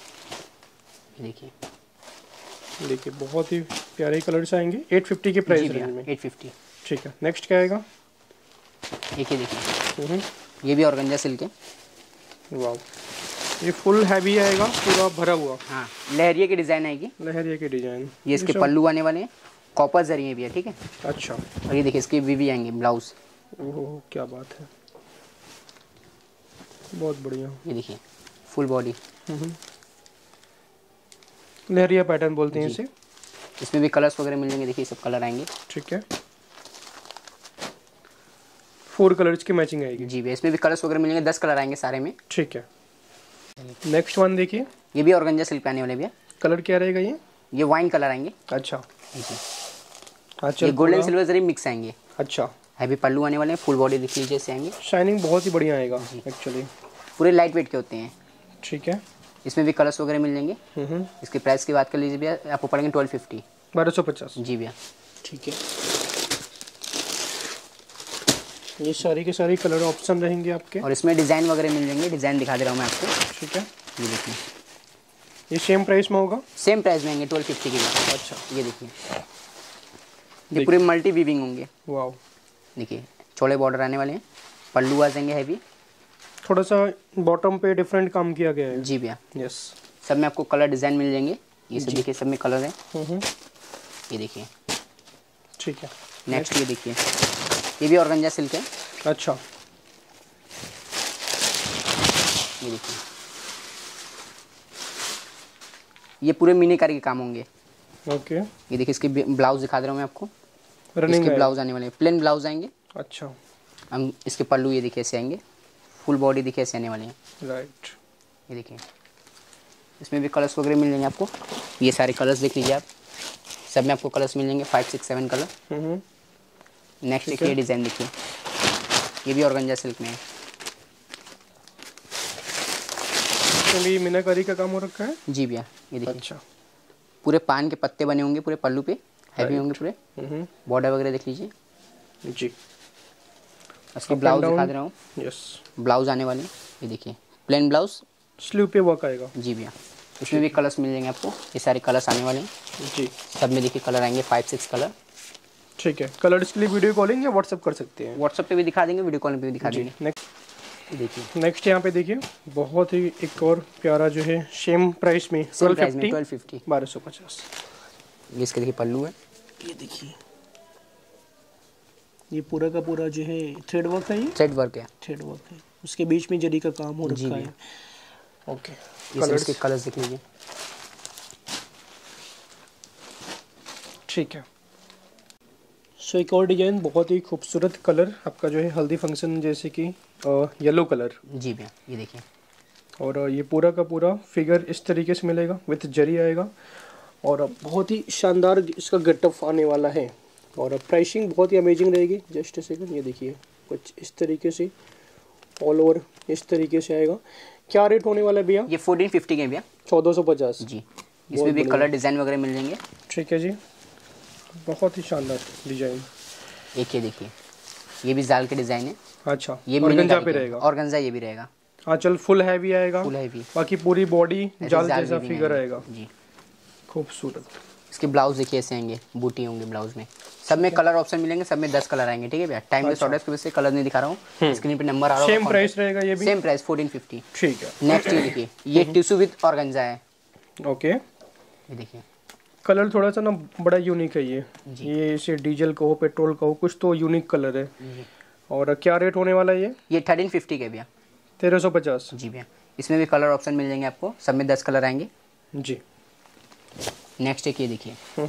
ये देखिए देखिए बहुत ही प्यारे कलर्स आएंगे 850 के प्राइस रेंज में। 850। ठीक है। नेक्स्ट क्या आएगा? एक ये देखिए, ये भी ऑर्गेंजा सिल्क है। वाह, ये फुल हैवी आएगा, पूरा भरा हुआ। हाँ, लहरिया की डिज़ाइन आएगी। लहरिया की डिजाइन। ये इसके पल्लू आने वाले हैं, कॉपर जरी है भैया, ठीक है। अच्छा। और ये देखिए इसके वीवी आएंगे ब्लाउज। ओह क्या बात है, बहुत बढ़िया। ये देखिए फुल बॉडी, लहरिया पैटर्न बोलते हैं इसे। इसमें भी कलर्स वगैरह मिल जाएंगे, देखिए सब कलर आएंगे। ठीक है। 4 कलर्स की मैचिंग आएगी। जी भैया, इसमें भी कलर्स वगैरह मिल जाएंगे, 10 कलर आएंगे सारे में। ठीक है। नेक्स्ट वन देखिए, ये भी ऑर्गेंजा सिल्क आने वाले भैया। कलर क्या रहेगा ये? ये वाइन कलर आएंगे। अच्छा। ये गोल्डन सिल्वर जरी मिक्स आएंगे। अच्छा। हैवी पल्लू आने वाले हैं, फुल बॉडी दिख लीजिए से आएंगे। शाइनिंग बहुत ही बढ़िया आएगा एक्चुअली। पूरे लाइट वेट के होते हैं। ठीक है। इसमें भी कलर्स वगैरह मिल जाएंगे। इसके प्राइस की बात कर लीजिए भैया, आपको पड़ेंगे 1250। 1250। जी भैया। ठीक है। ये सारी के सारी कलर ऑप्शन रहेंगे आपके। और इसमें डिज़ाइन वगैरह मिल जाएंगे, डिज़ाइन दिखा दे रहा हूँ मैं आपको। ठीक है। ये देखिए, ये सेम प्राइस में होगा? सेम प्राइस में आएंगे 1250 के भी। अच्छा, ये देखिए, ये पूरे मल्टी वीविंग होंगे। वाह, देखिए चौड़े बॉर्डर आने वाले हैं, पल्लू आ जाएंगे हैवी। थोड़ा सा बॉटम पे डिफरेंट काम किया गया है। जी भैया, यस। सब में आपको कलर डिज़ाइन मिल जाएंगे। ये सब देखिए, सब में कलर है। ये देखिए, ठीक है। नेक्स्ट ये देखिए, ये भी ऑर्गेन्जा सिल्क है। अच्छा, ये देखिए, ये पूरे मीनाकारी के काम होंगे। ओके। ये देखिए, इसके ब्लाउज दिखा दे रहा हूँ मैं आपको। रनिंग इसके ब्लाउज आने वाले हैं, प्लेन ब्लाउज आएंगे। अच्छा, हम इसके पल्लू ये देखिए ऐसे आएंगे, फुल बॉडी देखिए ऐसे आने वाले हैं। राइट। ये देखिए, इसमें भी कलर्स वगैरह मिल जाएंगे आपको। ये सारे कलर्स देख लीजिए आप, सब में आपको कलर्स मिल जाएंगे, 5, 6, 7 कलर। नेक्स्ट देखिए, ये डिज़ाइन देखिए, ये भी ऑर्गेन्जा सिल्क में है। इसमें भी मीनाकारी का काम हो रखा है? जी भैया, ये देखिए। अच्छा, पूरे पान के पत्ते बने होंगे पूरे पल्लू पे, हैवी होंगे पूरे। बॉर्डर वगैरह देख लीजिए जी। उसकी ब्लाउज दिखा दे रहा हूँ। यस, ब्लाउज आने वाले हैं। ये देखिए, प्लेन ब्लाउज, स्लीव पे वर्क आएगा। जी भैया। इसमें भी कलर्स मिल जाएंगे आपको, ये सारे कलर्स आने वाले हैं। जी, सब में देखिए कलर आएंगे, 5, 6 कलर। ठीक है। कलर्स के लिए वीडियो कॉलिंग या व्हाट्सएप कर सकते हैं? व्हाट्सएप पे भी दिखा देंगे, वीडियो कॉल पे भी दिखा देंगे। नेक्स्ट ये देखिए, नेक्स्ट यहाँ पे देखिए, बहुत ही एक और प्यारा जो है सेम प्राइस में, सेम प्राइस में 1250, 1250। ये इसके देखिए पल्लू है। ये देखिए, ये पूरा का पूरा जो है थ्रेड वर्क है। ये थ्रेड वर्क है। थ्रेड वर्क है, उसके बीच में जरी का काम हो जी रखा भैया। है। ओके। ये सब इसके कलर्स देख लीजिए। ठीक है। सो एक और डिजाइन, बहुत ही खूबसूरत कलर आपका जो है हल्दी फंक्शन जैसे कि येलो कलर। जी भैया, ये देखिए, और ये पूरा का पूरा फिगर इस तरीके से मिलेगा, विथ जरी आएगा, और बहुत ही शानदार इसका गेटअप आने वाला है। और प्राइसिंग बहुत ही अमेजिंग रहेगी। जस्ट सेकंड, ये देखिए कुछ इस तरीके से ऑल ओवर इस तरीके से आएगा। क्या रेट होने वाला है भैया? ये 1450 के भैया, 1450। जी। इसमें भी कलर डिज़ाइन वगैरह मिल जाएंगे। ठीक है जी, बहुत ही शानदार डिजाइन। एक ये देखिए, ये भी जाल के डिज़ाइन है। अच्छा, ये ऑर्गेन्जा पे रहेगा? ऑर्गेन्जा ये भी रहेगा। हाँ, चल फुल हैवी आएगा, फुल हैवी, बाकी पूरी बॉडी जाल जैसा weaving फिगर आएगा। आएगा। जी। खूबसूरत। इसके ब्लाउज देखिए ऐसे आएंगे, बूटी होंगे ब्लाउज में। सब में कलर ऑप्शन मिलेंगे, सब में 10 कलर आएंगे। ठीक है भैया, टाइम के शॉर्टेज की वजह से कलर नहीं दिखा रहा हूँ, स्क्रीन पे नंबर आ रहा है। सेम प्राइस रहेगा ये भी? Same price 1450। ठीक है। नेक्स्ट ये देखिए, ये टिश्यू विद ऑर्गेन्जा है। ओके। ये देखिए, कलर थोड़ा सा ना बड़ा यूनिक है ये इसे डीजल कहो पेट्रोल कहो, कुछ तो यूनिक कलर है। और क्या रेट होने वाला है ये? 1350 के भैया, 1350। जी भैया। इसमें भी कलर ऑप्शन मिल जाएंगे आपको, सब में 10 कलर आएंगे। जी। नेक्स्ट एक ये देखिए,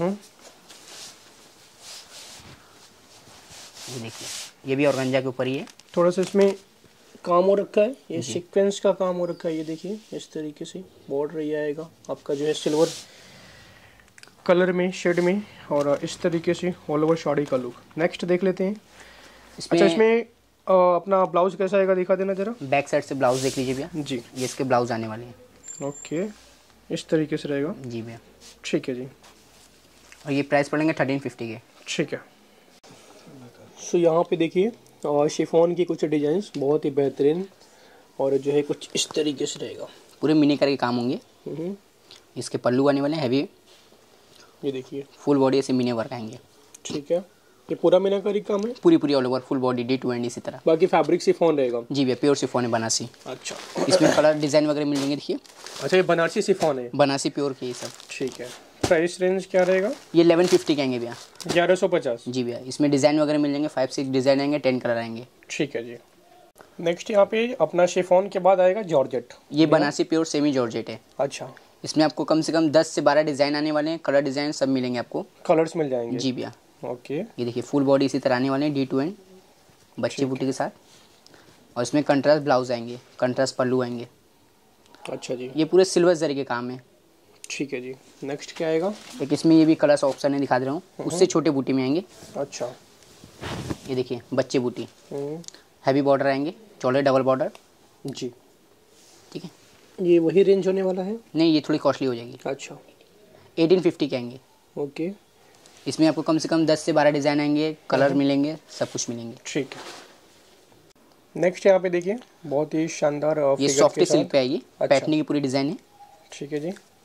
ये देखिए, ये भी ऑर्गेन्जा के ऊपर ही है। थोड़ा सा इसमें काम हो रखा है, ये सीक्वेंस का काम हो रखा है। ये देखिए इस तरीके से बॉर्डर ये आएगा आपका जो है सिल्वर कलर में, शेड में, और इस तरीके से ऑल ओवर साड़ी का लुक। नेक्स्ट देख लेते हैं। अच्छा, इसमें अपना ब्लाउज कैसा आएगा दिखा देना जरा। बैक साइड से ब्लाउज देख लीजिए भैया। जी, ये इसके ब्लाउज आने वाले हैं। ओके, इस तरीके से रहेगा। जी भैया। ठीक है जी। और ये प्राइस पड़ेंगे 1350 के। ठीक है। सो यहाँ पे देखिए शिफॉन की कुछ डिजाइन्स बहुत ही बेहतरीन, और जो है कुछ इस तरीके से रहेगा, पूरे मिनी करके काम होंगे। इसके पल्लू आने वाले हैं हैवी, ये देखिए फुल बॉडी ऐसे मिनी वर्क आएंगे। ठीक है। ये पूरा मीनाकारी काम है? पूरी all over full body D to end इसी तरह। बाकी फैब्रिक शिफॉन रहेगा? जी भैया, प्योर शिफॉन है, बनारसी। अच्छा। इसमें कलर डिजाइन वगैरह मिल जाएंगे। देखिए, अच्छा, ये बनारसी शिफॉन है? बनारसी प्योर के ये सब। ठीक है। प्राइस रेंज क्या रहेगा? ये 1150 के आएंगे भैया। 1150? जी भैया। इसमें डिजाइन वगैरह मिल जाएंगे, 5-6 डिजाइन आएंगे, 10 कलर आएंगे। ठीक है जी। नेक्स्ट यहाँ पे अपना शिफॉन के बाद आएगा जॉर्जेट। ये बनारसी प्योर सेमी जॉर्जेट है। अच्छा। इसमें आपको कम से कम 10 से 12 डिजाइन आने वाले हैं, कलर डिजाइन सब मिलेंगे आपको। कलर्स मिल जाएंगे? जी भैया। ओके। ये देखिए, फुल बॉडी इसी तरह आने वाले हैं, D to end बच्चे बूटी के साथ। और इसमें कंट्रास्ट ब्लाउज आएंगे, कंट्रास्ट पल्लू आएंगे। अच्छा जी। ये पूरे सिल्वर जरी के काम है। ठीक है जी। नेक्स्ट क्या आएगा? एक इसमें ये भी कलर्स ऑप्शन है, दिखा दे रहा हूँ। उससे छोटे बूटी में आएंगे। अच्छा। ये देखिए, बच्चे बूटी, हैवी बॉर्डर आएंगे, चौड़े डबल बॉर्डर। जी। ठीक है। ये वही रेंज होने वाला है? नहीं, ये थोड़ी कॉस्टली हो जाएगी। अच्छा। 1850 के आएंगे। ओके। इसमें आपको कम से कम 10 से 12 डिज़ाइन आएंगे, कलर मिलेंगे, सब कुछ मिलेंगे। ठीक है। नेक्स्ट यहाँ पे देखिए बहुत ही शानदार ये सॉफ्ट सिल्क पे आएगी। पैटर्न की पूरी डिज़ाइन है। ठीक है जी।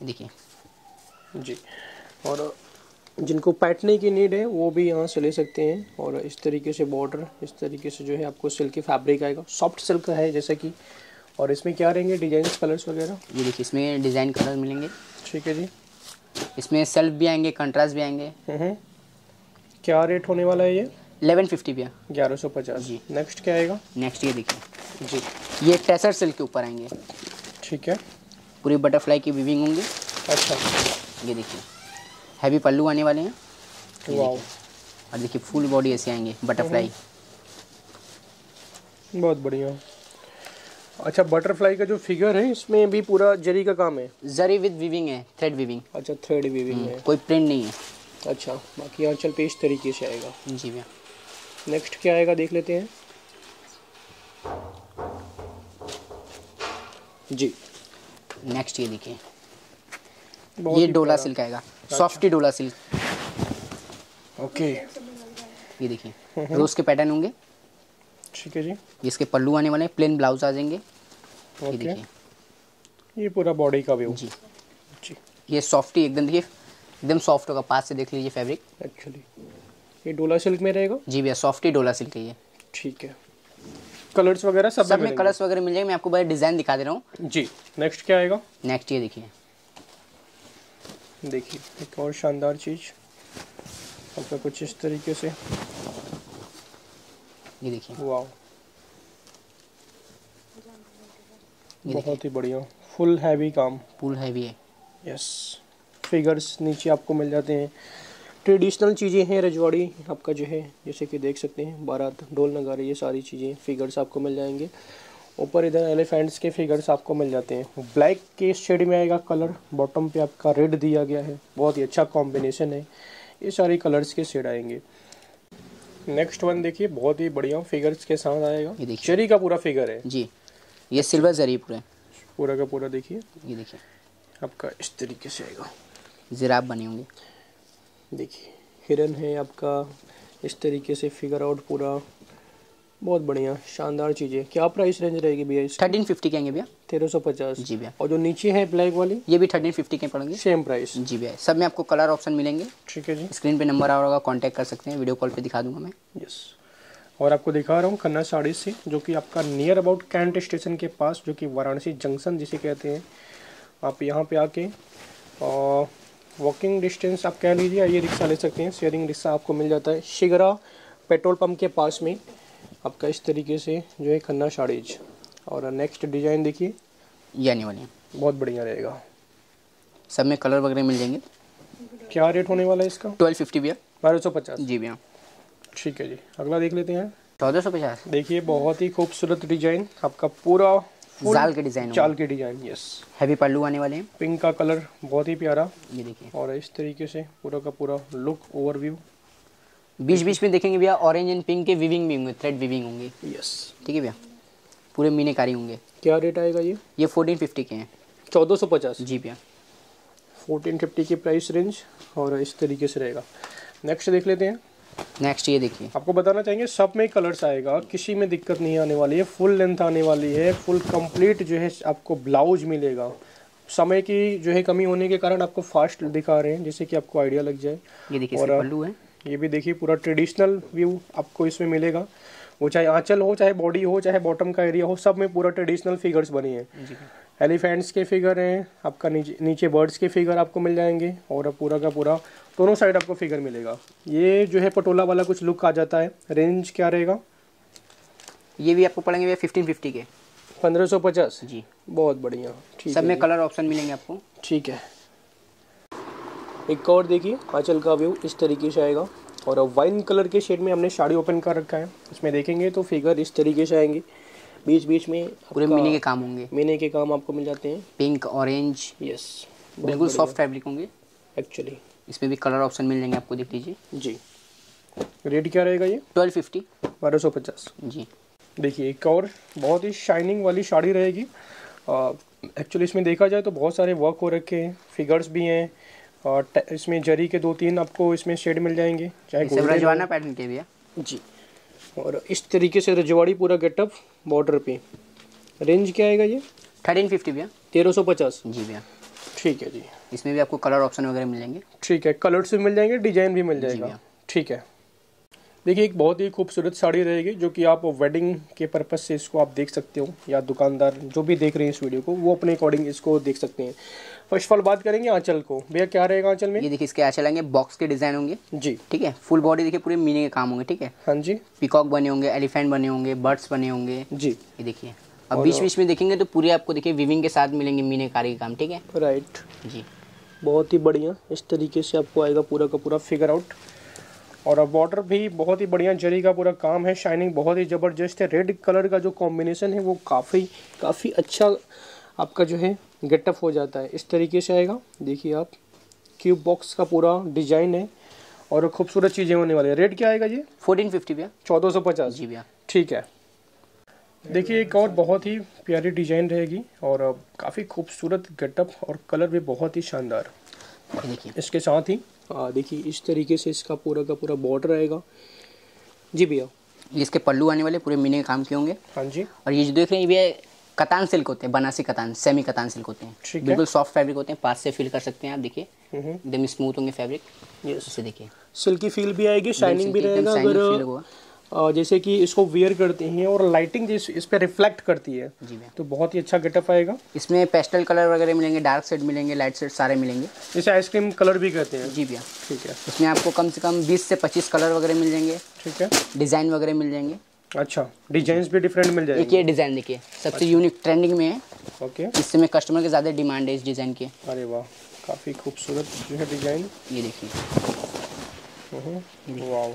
देखिए जी। और जिनको पैटर्न की नीड है वो भी यहाँ से ले सकते हैं। और इस तरीके से बॉर्डर, इस तरीके से जो है आपको सिल्क की फैब्रिक आएगा, सॉफ्ट सिल्क है जैसे कि। और इसमें क्या रहेंगे डिजाइन कलर्स वगैरह? ये देखिए इसमें डिज़ाइन कलर मिलेंगे। ठीक है जी। इसमें सेल्फ भी आएंगे, कंट्रास्ट भी आएंगे। क्या रेट होने वाला है ये? 1150 भैया। 1150 जी। नेक्स्ट क्या आएगा? नेक्स्ट ये देखिए, जी। ये टेसर सिल्क के ऊपर आएंगे। ठीक है। पूरी बटरफ्लाई की वीविंग होंगी। अच्छा। ये देखिए हैवी पल्लू आने वाले हैं। ये वाओ। देखिए। और देखिए फुल बॉडी ऐसे आएंगे बटरफ्लाई। बहुत बढ़िया। अच्छा, बटरफ्लाई का जो फिगर है इसमें भी पूरा जरी का काम है? जरी विद वीविंग है, थ्रेड वीविंग। अच्छा, थ्रेड वीविंग है। कोई प्रिंट नहीं है। अच्छा, बाकी आंचल पे इस तरीके से आएगा। जी भैया। नेक्स्ट क्या आएगा देख लेते हैं। जी। नेक्स्ट ये देखिए, बहुत ये ही डोला प्यारा। सिल्क आएगा, सॉफ्टी डोला सिल्क। ओके। ये देखिए रोज के पैटर्न होंगे। ठीक है जी। ये इसके पल्लू आने वाले हैं, प्लेन ब्लाउज आ जाएंगे। ये ओके। देखिए ये पूरा बॉडी का व्यू। जी। जी। ये सॉफ्टी एकदम, देखिए एकदम सॉफ्ट होगा, पास से देख लीजिए फैब्रिक। एक्चुअली ये डोला सिल्क में रहेगा? जी भैया, सॉफ्टी डोला सिल्क है ये। ठीक है। कलर्स वगैरह सब सब में मिलेंगे? कलर्स वगैरह मिल जाएंगे, मैं आपको बस डिज़ाइन दिखा दे रहा हूँ। जी। नेक्स्ट क्या आएगा? नेक्स्ट ये देखिए, देखिए एक और शानदार चीज़ आपका कुछ इस तरीके से। ये देखिए वाह, ये बहुत ही बढ़िया, फुल हैवी काम। फुल हैवी है। यस। फिगर्स नीचे आपको मिल जाते हैं। ट्रेडिशनल चीज़ें हैं रजवाड़ी आपका जो है, जैसे कि देख सकते हैं बारात, ढोल नगारे, ये सारी चीज़ें फिगर्स आपको मिल जाएंगे। ऊपर इधर एलिफेंट्स के फिगर्स आपको मिल जाते हैं। ब्लैक के शेड में आएगा कलर, बॉटम पे आपका रेड दिया गया है, बहुत ही अच्छा कॉम्बिनेशन है। ये सारी कलर्स के शेड आएंगे। नेक्स्ट वन देखिए, बहुत ही बढ़िया फिगर्स के साथ आएगा। ये देखिए। चेरी का पूरा फिगर है जी, ये सिल्वर जरी पूरा का पूरा। देखिए ये देखिए आपका इस तरीके से आएगा। जिराफ बने होंगे। देखिए हिरन है आपका, इस तरीके से फिगर आउट पूरा, बहुत बढ़िया शानदार चीज़ें। क्या प्राइस रेंज रहेगी भैया इसकी? 1350 के आएंगे भैया। 1350। जी भैया। और जो नीचे है ब्लैक वाली? ये भी 1350 के पड़ेंगे। Same price? जी भैया। सब में आपको कलर ऑप्शन मिलेंगे। ठीक है जी। स्क्रीन पे नंबर आ रहा होगा, कांटेक्ट कर सकते हैं, वीडियो कॉल पे दिखा दूंगा मैं। यस। और आपको दिखा रहा हूँ खन्ना साड़ी से, जो कि आपका नियर अबाउट कैंट स्टेशन के पास, जो कि वाराणसी जंक्शन जिसे कहते हैं। आप यहाँ पे आके वॉकिंग डिस्टेंस आप कह लीजिए, ये रिक्शा ले सकते हैं, शेयरिंग रिक्शा आपको मिल जाता है। शिगरा पेट्रोल पंप के पास में आपका इस तरीके से जो है खन्ना साड़ीज। और नेक्स्ट डिज़ाइन देखिए, ये आने वाले हैं, बहुत बढ़िया रहेगा। सब में कलर वगैरह मिल जाएंगे। क्या रेट होने वाला है इसका? 1250 भैया। 1250। जी भैया। ठीक है जी। अगला देख लेते हैं। 1450। देखिए बहुत ही खूबसूरत डिजाइन आपका, पूरा full जाल के डिजाइन, चाल के डिजाइन। यस। हैवी पल्लू आने वाले हैं। पिंक का कलर बहुत ही प्यारा। ये देखिए और इस तरीके से पूरा का पूरा लुक ओवरव्यू। बीच बीच में देखेंगे भैया ऑरेंज एंड पिंक के वीविंग भी होंगे, थ्रेड वीविंग होंगे। यस। ठीक है भैया, पूरे मीनाकारी होंगे। क्या रेट आएगा ये? 1450 के हैं। 1450। जी भैया। 1450 की प्राइस रेंज और इस तरीके से रहेगा। नेक्स्ट देख लेते हैं। नेक्स्ट ये देखिए, आपको बताना चाहेंगे सब में कलर्स आएगा, किसी में दिक्कत नहीं आने वाली है। फुल लेंथ आने वाली है, फुल कंप्लीट जो है आपको ब्लाउज मिलेगा। समय की जो है कमी होने के कारण आपको फास्ट दिखा रहे हैं, जैसे कि आपको आइडिया लग जाए। ये देखिए और इसके पल्लू है। ये भी देखिए पूरा ट्रेडिशनल व्यू आपको इसमें मिलेगा। वो चाहे आंचल हो, चाहे बॉडी हो, चाहे बॉटम का एरिया हो, सब में पूरा ट्रेडिशनल फिगर्स बनी है। एलिफेंट्स के फिगर हैं आपका, नीचे बर्ड्स के फिगर आपको मिल जाएंगे। और पूरा का पूरा दोनों साइड आपको फिगर मिलेगा। ये जो है पटोला वाला कुछ लुक आ जाता है। रेंज क्या रहेगा? ये भी आपको पड़ेंगे भैया 1550 के। 1550। जी। बहुत बढ़िया। ठीक सब है में जी। कलर ऑप्शन मिलेंगे आपको। ठीक है। एक और देखिए आंचल का व्यू इस तरीके से आएगा। और वाइन कलर के शेड में हमने साड़ी ओपन कर रखा है। इसमें देखेंगे तो फिगर इस तरीके से आएंगे। बीच बीच में पूरे मीने के काम होंगे। मीने के काम आपको मिल जाते हैं। Pink, orange. यस। बिल्कुल सॉफ्ट फैब्रिक होंगे एक्चुअली। इसमें भी कलर ऑप्शन मिल जाएंगे आपको, देख लीजिए। जी। रेट क्या रहेगा ये? 1250। 1250। जी। देखिए एक और बहुत ही शाइनिंग वाली साड़ी रहेगी। एक्चुअली इसमें देखा जाए तो बहुत सारे वर्क हो रखे हैं, फिगर्स भी हैं। और इसमें जरी के 2-3 आपको इसमें शेड मिल जाएंगे, चाहे ये सब रजवाना पैटर्न के भैया। जी। और इस तरीके से रजवाड़ी पूरा गेटअप बॉर्डर पे। रेंज क्या आएगा ये? 1350 भैया। 1350। जी भैया। ठीक है जी। इसमें भी आपको कलर ऑप्शन वगैरह मिल जाएंगे। ठीक है, कलर्स भी मिल जाएंगे, डिजाइन भी मिल जाएगा। भैया। ठीक है। देखिए एक बहुत ही खूबसूरत साड़ी रहेगी जो कि आप वेडिंग के पर्पज़ से इसको आप देख सकते हो, या दुकानदार जो भी देख रहे हैं इस वीडियो को वो अपने अकॉर्डिंग इसको देख सकते हैं। फर्स्ट ऑफ ऑल बात करेंगे आंचल को। भैया क्या रहेगा आंचल में? ये देखिए इसके आंचल आएंगे, बॉक्स के डिजाइन होंगे जी। ठीक है। फुल बॉडी देखिए पूरे मीने के काम होंगे। ठीक है। हाँ जी। पीकॉक बने होंगे, एलिफेंट बने होंगे, बर्ड्स बने होंगे जी। ये देखिए। अब बीच बीच में देखेंगे तो पूरे आपको देखिए विविंग के साथ मिलेंगे मीनाकारी के काम। ठीक है। राइट। जी। बहुत ही बढ़िया, इस तरीके से आपको आएगा पूरा का पूरा फिगर आउट। और बॉर्डर भी बहुत ही बढ़िया, जरी का पूरा काम है, शाइनिंग बहुत ही ज़बरदस्त है। रेड कलर का जो कॉम्बिनेशन है वो काफ़ी अच्छा आपका जो है गेटअप हो जाता है। इस तरीके से आएगा। देखिए आप, क्यूब बॉक्स का पूरा डिजाइन है और खूबसूरत चीज़ें होने वाली है। रेट क्या आएगा जी? 1450 भैया। 1450 जी भैया। ठीक है। देखिए एक और बहुत ही प्यारी डिजाइन रहेगी और काफ़ी खूबसूरत गेटअप और कलर भी बहुत ही शानदार। देखिए इसके साथ ही देखिए इस तरीके से इसका पूरा का पूरा बॉर्डर आएगा। जी भैया। ये इसके पल्लू आने वाले पूरे मीने के काम के होंगे। हाँ जी। और ये जो देख रहे हैं ये कतान सिल्क होते हैं, बनारसी कतान, सेमी कतान सिल्क होते हैं। ठीक है। बिल्कुल सॉफ्ट फैब्रिक होते हैं, पास से फील कर सकते हैं आप। देखिए एकदम स्मूथ होंगे फैब्रिक। यस। इसे देखिए सिल्की फील भी आएगी, शाइनिंग भी रहेगा। अगर जैसे कि इसको वियर करते हैं और लाइटिंग इस पे रिफ्लेक्ट करती है जी भैया, तो बहुत ही अच्छा गेटअप आएगा। इसमें पेस्टल कलर वगैरह मिलेंगे, डार्क शेड मिलेंगे, लाइट शेड सारे मिलेंगे। जैसे आइसक्रीम कलर भी कहते हैं। जी भैया। ठीक है। इसमें आपको कम से कम 20 से 25 कलर वगैरह मिल जाएंगे। ठीक है। डिज़ाइन वगैरह मिल जाएंगे। अच्छा, डिजाइन भी डिफरेंट मिल एक जाएंगे। ये डिज़ाइन देखिए सबसे यूनिक ट्रेंडिंग में है, ओके। इस समय कस्टमर के ज़्यादा डिमांड है इस डिज़ाइन की। अरे वाह, काफ़ी खूबसूरत जो है डिजाइन। ये देखिए वाह।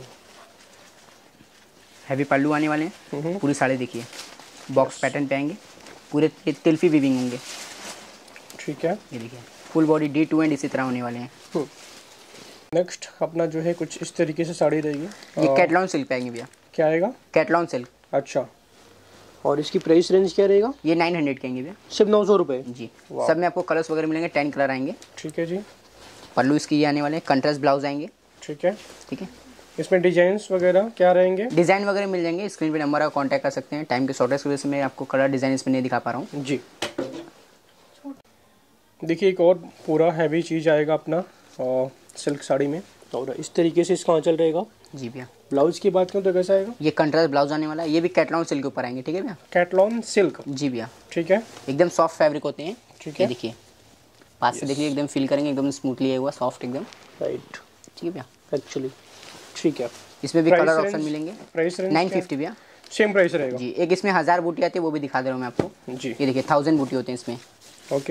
हैवी पल्लू आने वाले हैं। पूरी साड़ी देखिए बॉक्स पैटर्न पे आएंगे, पूरे तिल्फी वीविंग होंगे। ठीक है। ये देखिए फुल बॉडी D2 एंड इसी तरह होने वाले हैं। नेक्स्ट अपना जो है कुछ इस तरीके से साड़ी रहेगी। ये कैटलॉन सिल्क पे आएंगे भैया। क्या आएगा? कैटलॉन सिल्क। अच्छा, और इसकी प्राइस रेंज क्या रहेगा? ये 900 के आएंगे भैया। सिर्फ 900 रुपये। जी। सब में आपको कलर्स वगैरह मिलेंगे, 10 कलर आएंगे। ठीक है जी। पल्लू इसकी ये आने वाले हैं, कंट्रास्ट ब्लाउज आएंगे। ठीक है। ठीक है। इसमें डिजाइन्स वगैरह क्या रहेंगे? डिज़ाइन वगैरह मिल जाएंगे, स्क्रीन पे नंबर आप कांटेक्ट कर सकते हैं। टाइम के शॉर्टेज की वजह से मैं आपको कलर डिज़ाइन इसमें नहीं दिखा पा रहा हूँ। जी। देखिए एक और पूरा हैवी चीज़ आएगा अपना सिल्क साड़ी में, और इस तरीके से इसका आंचल रहेगा। जी भैया। ब्लाउज की बात करूँ तो कैसा आएगा? ये कंट्रास्ट ब्लाउज आने वाला है, ये भी कैटलॉन सिल्क के ऊपर आएंगे। ठीक है भैया। कैटलॉन सिल्क। जी भैया। ठीक है। एकदम सॉफ्ट फैब्रिक होते हैं। ठीक ये है। देखिए पास से देखिए एकदम फील करेंगे, एकदम स्मूथली है हुआ, सॉफ्ट एकदम। राइट। ठीक है भैया। एक्चुअली ठीक है। इसमें भी Price कलर range? ऑप्शन मिलेंगे। प्राइस रेंज 950 भैया। सेम प्राइस रहेगा। जी। एक इसमें 1000 बूटी आती है, वो भी दिखा दे रहा हूँ मैं आपको। जी। ये देखिए 1000 बूटी होते हैं इसमें। ओके।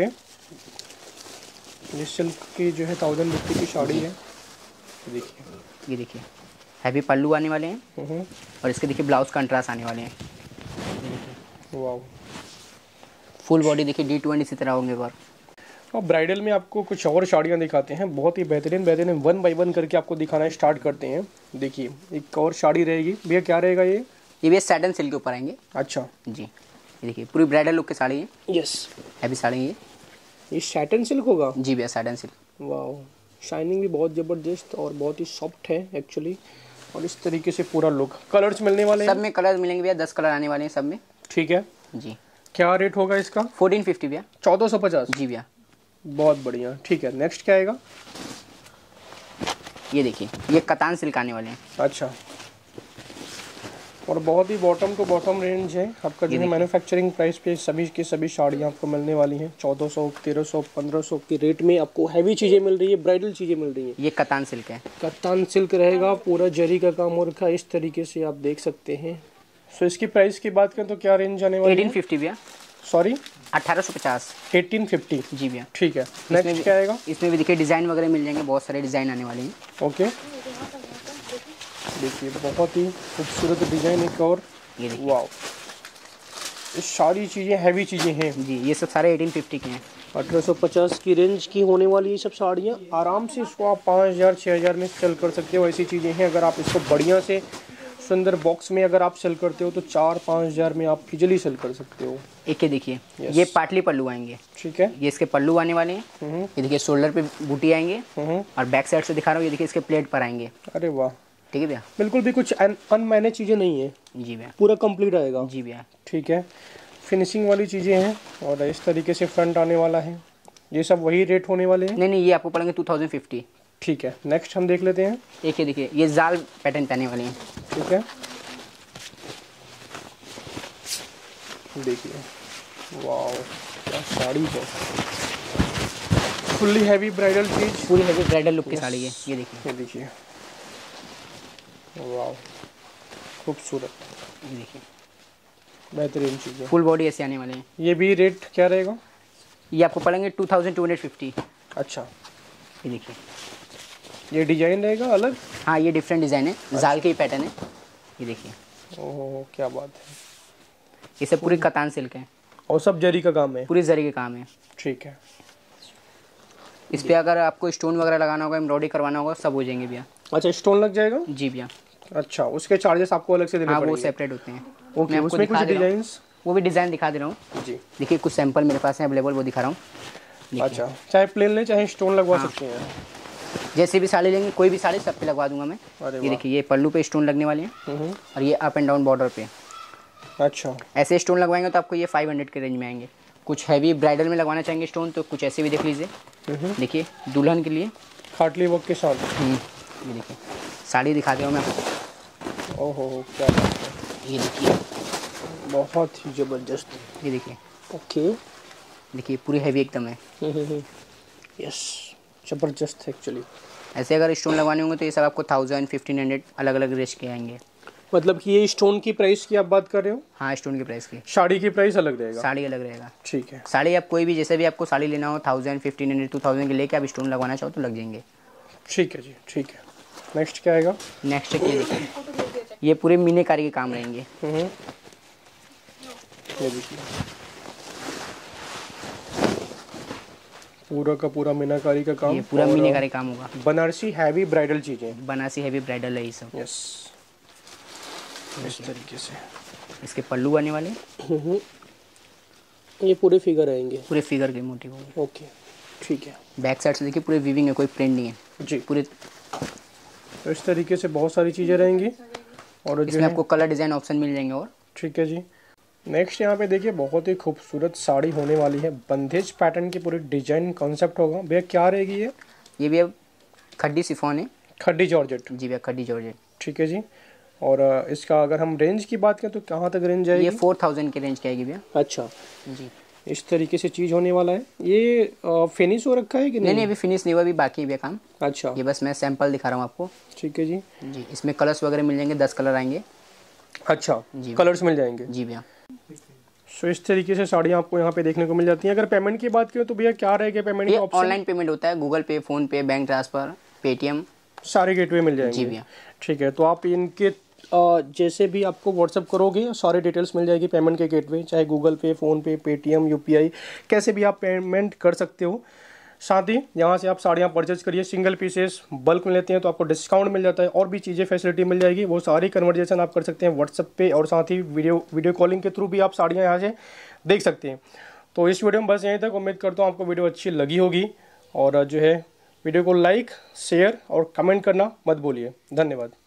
ये सिल्क की जो है 1000 रुपये की साड़ी है। देखिए ये देखिए हैवी पल्लू आने वाले हैं, और इसके देखिए ब्लाउज कंट्रास्ट आने वाले हैं। वाह। फुल बॉडी देखिए D2 एंड इसी तरह होंगे और और ब्राइडल में आपको कुछ और साड़ियाँ दिखाते हैं, बहुत ही बेहतरीन बेहतरीन, 1 बाय 1 करके आपको दिखाना स्टार्ट करते हैं। देखिए एक और साड़ी रहेगी भैया, क्या रहेगा ये? ये भी सैटन सिल्क के ऊपर आएंगे। अच्छा जी। ये देखिए पूरी ब्राइडल लुक की साड़ी है, यस। हैवी साड़ी है ये सैटन सिल्क होगा। जी भैया, सैटन सिल्क। वाह, शाइनिंग भी बहुत ज़बरदस्त और बहुत ही सॉफ्ट है एक्चुअली। और इस तरीके से पूरा लुक, कलर्स मिलने वाले हैं सब में कलर मिलेंगे भैया, 10 कलर आने वाले हैं सब में। ठीक है। जी। क्या रेट होगा इसका? 1450 भैया। 1450। जी भैया। बहुत बढ़िया। ठीक है, नेक्स्ट क्या आएगा? ये देखिए ये कतान सिल्क आने वाले हैं। अच्छा, और बहुत ही बॉटम टू बॉटम रेंज है आपका जो है। मैन्युफैक्चरिंग प्राइस पे सभी की सभी साड़ियाँ आपको मिलने वाली हैं। 1400, 1300, 1500 के रेट में आपको हैवी चीज़ें मिल रही है, ब्राइडल चीज़ें मिल रही हैं। ये कतान सिल्क है। कतान सिल्क रहेगा, पूरा जरी का काम और का इस तरीके से आप देख सकते हैं। सो इसकी प्राइस की बात करें तो क्या रेंज आने वाली है? 1850 भैया। सॉरी 1850। 1850। जी भैया। ठीक है। नेक्स्ट क्या आएगा? इसमें भी देखिए डिज़ाइन वगैरह मिल जाएंगे, बहुत सारे डिज़ाइन आने वाले हैं। ओके। देखिए बहुत ही खूबसूरत डिज़ाइन एक और। ये देखिए वाह, ये सारी चीज़ें हैवी चीज़ें हैं। जी। ये सब सारे 1850 के हैं। 1850 की रेंज की होने वाली ये सब साड़ियाँ। आराम से इसको आप 5000 6000 में सेल कर सकते हो। ऐसी चीज़ें हैं, अगर आप इसको बढ़िया से सुंदर बॉक्स में अगर आप सेल करते हो तो 4-5 हज़ार में आप इजीली सेल कर सकते हो। एक ये देखिए ये पाटली पल्लू आएंगे। ठीक है। ये इसके पल्लू आने वाले हैं। ये देखिए शोल्डर पे बूटी आएंगे, और बैक साइड से दिखा रहा हूँ, ये देखिए इसके प्लेट पर आएंगे। अरे वाह, ठीक है भैया। बिल्कुल भी कुछ अनमैनेज चीज़ें नहीं है, जी भैया। पूरा कंप्लीट आएगा। जी भैया। ठीक है, फिनिशिंग वाली चीज़ें हैं और इस तरीके से फ्रंट आने वाला है। ये सब वही रेट होने वाले हैं? नहीं, ये आपको पड़ेंगे 2050। ठीक है, नेक्स्ट हम देख लेते हैं। देखिए ये जाल पैटर्न पहने वाले हैं। ठीक है, देखिए, वाह क्या साड़ी है, फुल्ली हैवी ब्राइडल चीज, पूरी हैवी ब्राइडल लुक की साड़ी है। ये देखिए, वाह खूबसूरत, ये देखिए बेहतरीन चीज़ है। फुल बॉडी ऐसे आने वाले हैं। ये भी रेट क्या रहेगा? ये आपको पड़ेंगे 2250। अच्छा, ये देखिए, ये डिजाइन रहेगा अलग? हाँ ये डिफरेंट डिज़ाइन है, जाल के ही पैटर्न है। ये देखिए, ओह क्या बात है, ये सब पूरी कतान सिल्क है और सब जरी का काम है? पूरी जरी के काम है। ठीक है, इस पे अगर आपको स्टोन वगैरह लगाना होगा, एम्ब्रॉयडरी करवाना होगा, सब हो जाएंगे भैया। अच्छा स्टोन लग जाएगा? जी भैया। अच्छा, उसके चार्जेस आपको अलग से देने हाँ वो पड़ेंगे? सेपरेट होते हैं। ओके, मैं आपको उसमें कुछ दिखा दे रहा हूँ। डिजाइन्स? वो भी डिज़ाइन दिखा दे रहा हूँ। जी, देखिए कुछ सैंपल मेरे पास है अवेलेबल, वो दिखा रहा हूँ। देखिए, अच्छा, चाहे प्लेन लें चाहे स्टोन लगवा हाँ। सकते हैं? जैसे भी साड़ी लेंगे, कोई भी साड़ी सब पे लगवा दूंगा मैं। अरे ये देखिए, ये पल्लू पे स्टोन लगने वाले हैं और ये अप एंड डाउन बॉर्डर पे। अच्छा, ऐसे स्टोन लगवाएंगे तो आपको ये 500 के रेंज में आएंगे। कुछ हैवी ब्राइडल में लगवाना चाहेंगे स्टोन तो कुछ ऐसे भी देख लीजिए। देखिए दुल्हन के लिए खाटली वर्क के साथ। ये देखिए साड़ी दिखा दे रहा हूँ मैं आपको। ओहो क्या बात है, ये देखिए, बहुत ही जबरदस्त। ये देखिए, ओके, देखिए पूरी हैवी एकदम है। यस, जबरदस्त एक्चुअली। ऐसे अगर स्टोन लगवाने होंगे तो ये सब आपको 1000 1500 अलग अलग रेंज के आएंगे। मतलब कि ये स्टोन की प्राइस की आप बात कर रहे हो? हाँ स्टोन की प्राइस की। साड़ी की प्राइस अलग रहेगा? साड़ी अलग रहेगा। ठीक है, साड़ी आप कोई भी जैसे भी आपको साड़ी लेना हो 1000 1500 2000 के लेके आप स्टोन लगवाना चाहो तो लग जाएंगे। ठीक है जी, ठीक है। नेक्स्ट क्या आएगा? नेक्स्ट ये देखिए, ये पूरे मीनाकारी के काम रहेंगे। ये देखिए, पूरा का पूरा मीनाकारी का काम। ये पूरा मीनाकारी काम होगा। बनारसी हैवी ब्राइडल चीजें। बनारसी हैवी ब्राइडल है ये सब। यस, इस तरीके से इसके पल्लू आने वाले, ये पूरे फिगर आएंगे? पूरे फिगर के मोटिव होंगे। ओके, ठीक है। बैक साइड से देखिए पूरे वीविंग है, कोई प्रिंट नहीं है जी, पूरे। तो इस तरीके से बहुत सारी चीज़ें रहेंगी और जो इसमें है आपको कलर डिज़ाइन ऑप्शन मिल जाएंगे। और ठीक है जी। नेक्स्ट यहाँ पे देखिए, बहुत ही खूबसूरत साड़ी होने वाली है, बंदेज पैटर्न की पूरी डिजाइन कॉन्सेप्ट होगा। भैया क्या रहेगी ये भी अब खड्डी सिफॉन है। खड्डी जॉर्जेट? जी भैया, खड्डी जॉर्जेट। ठीक है जी। और इसका अगर हम रेंज की बात करें तो कहाँ तक रेंज जाएगी? ये 4000 के रेंज की आएगी भैया। अच्छा जी, इस तरीके से चीज़ होने वाला है। ये फिनिश हो रखा है कि नहीं? नहीं अभी फिनिश नहीं हुआ, अभी बाकी है भैया काम। अच्छा, ये बस मैं सैंपल दिखा रहा हूँ आपको। ठीक है जी। जी, इसमें कलर्स वगैरह मिल जाएंगे, 10 कलर आएंगे। अच्छा, जी कलर्स मिल जाएंगे? जी भैया। सो इस तरीके से साड़ियाँ आपको यहाँ पे देखने को मिल जाती हैं। अगर पेमेंट की बात करें तो भैया क्या रहेगा पेमेंट ये का ऑप्शन? ऑनलाइन पेमेंट होता है, Google Pay, PhonePe, bank transfer, Paytm, सारे गेटवे मिल जाएंगे? जी भैया। ठीक है, तो आप इनके जैसे भी आपको व्हाट्सअप करोगे सारे डिटेल्स मिल जाएगी पेमेंट के गेटवे, चाहे गूगल पे, फ़ोन पे, पेटीएम, यूपीआई, कैसे भी आप पेमेंट कर सकते हो। साथ ही यहाँ से आप साड़ियाँ परचेज करिए, सिंगल पीसेस बल्क में लेते हैं तो आपको डिस्काउंट मिल जाता है और भी चीज़ें फैसिलिटी मिल जाएगी। वो सारी कन्वर्जेशन आप कर सकते हैं व्हाट्सअप पे और साथ ही वीडियो कॉलिंग के थ्रू भी आप साड़ियाँ यहाँ से देख सकते हैं। तो इस वीडियो में बस यहीं तक। उम्मीद करता हूँ आपको वीडियो अच्छी लगी होगी और जो है वीडियो को लाइक, शेयर और कमेंट करना मत भूलिए। धन्यवाद।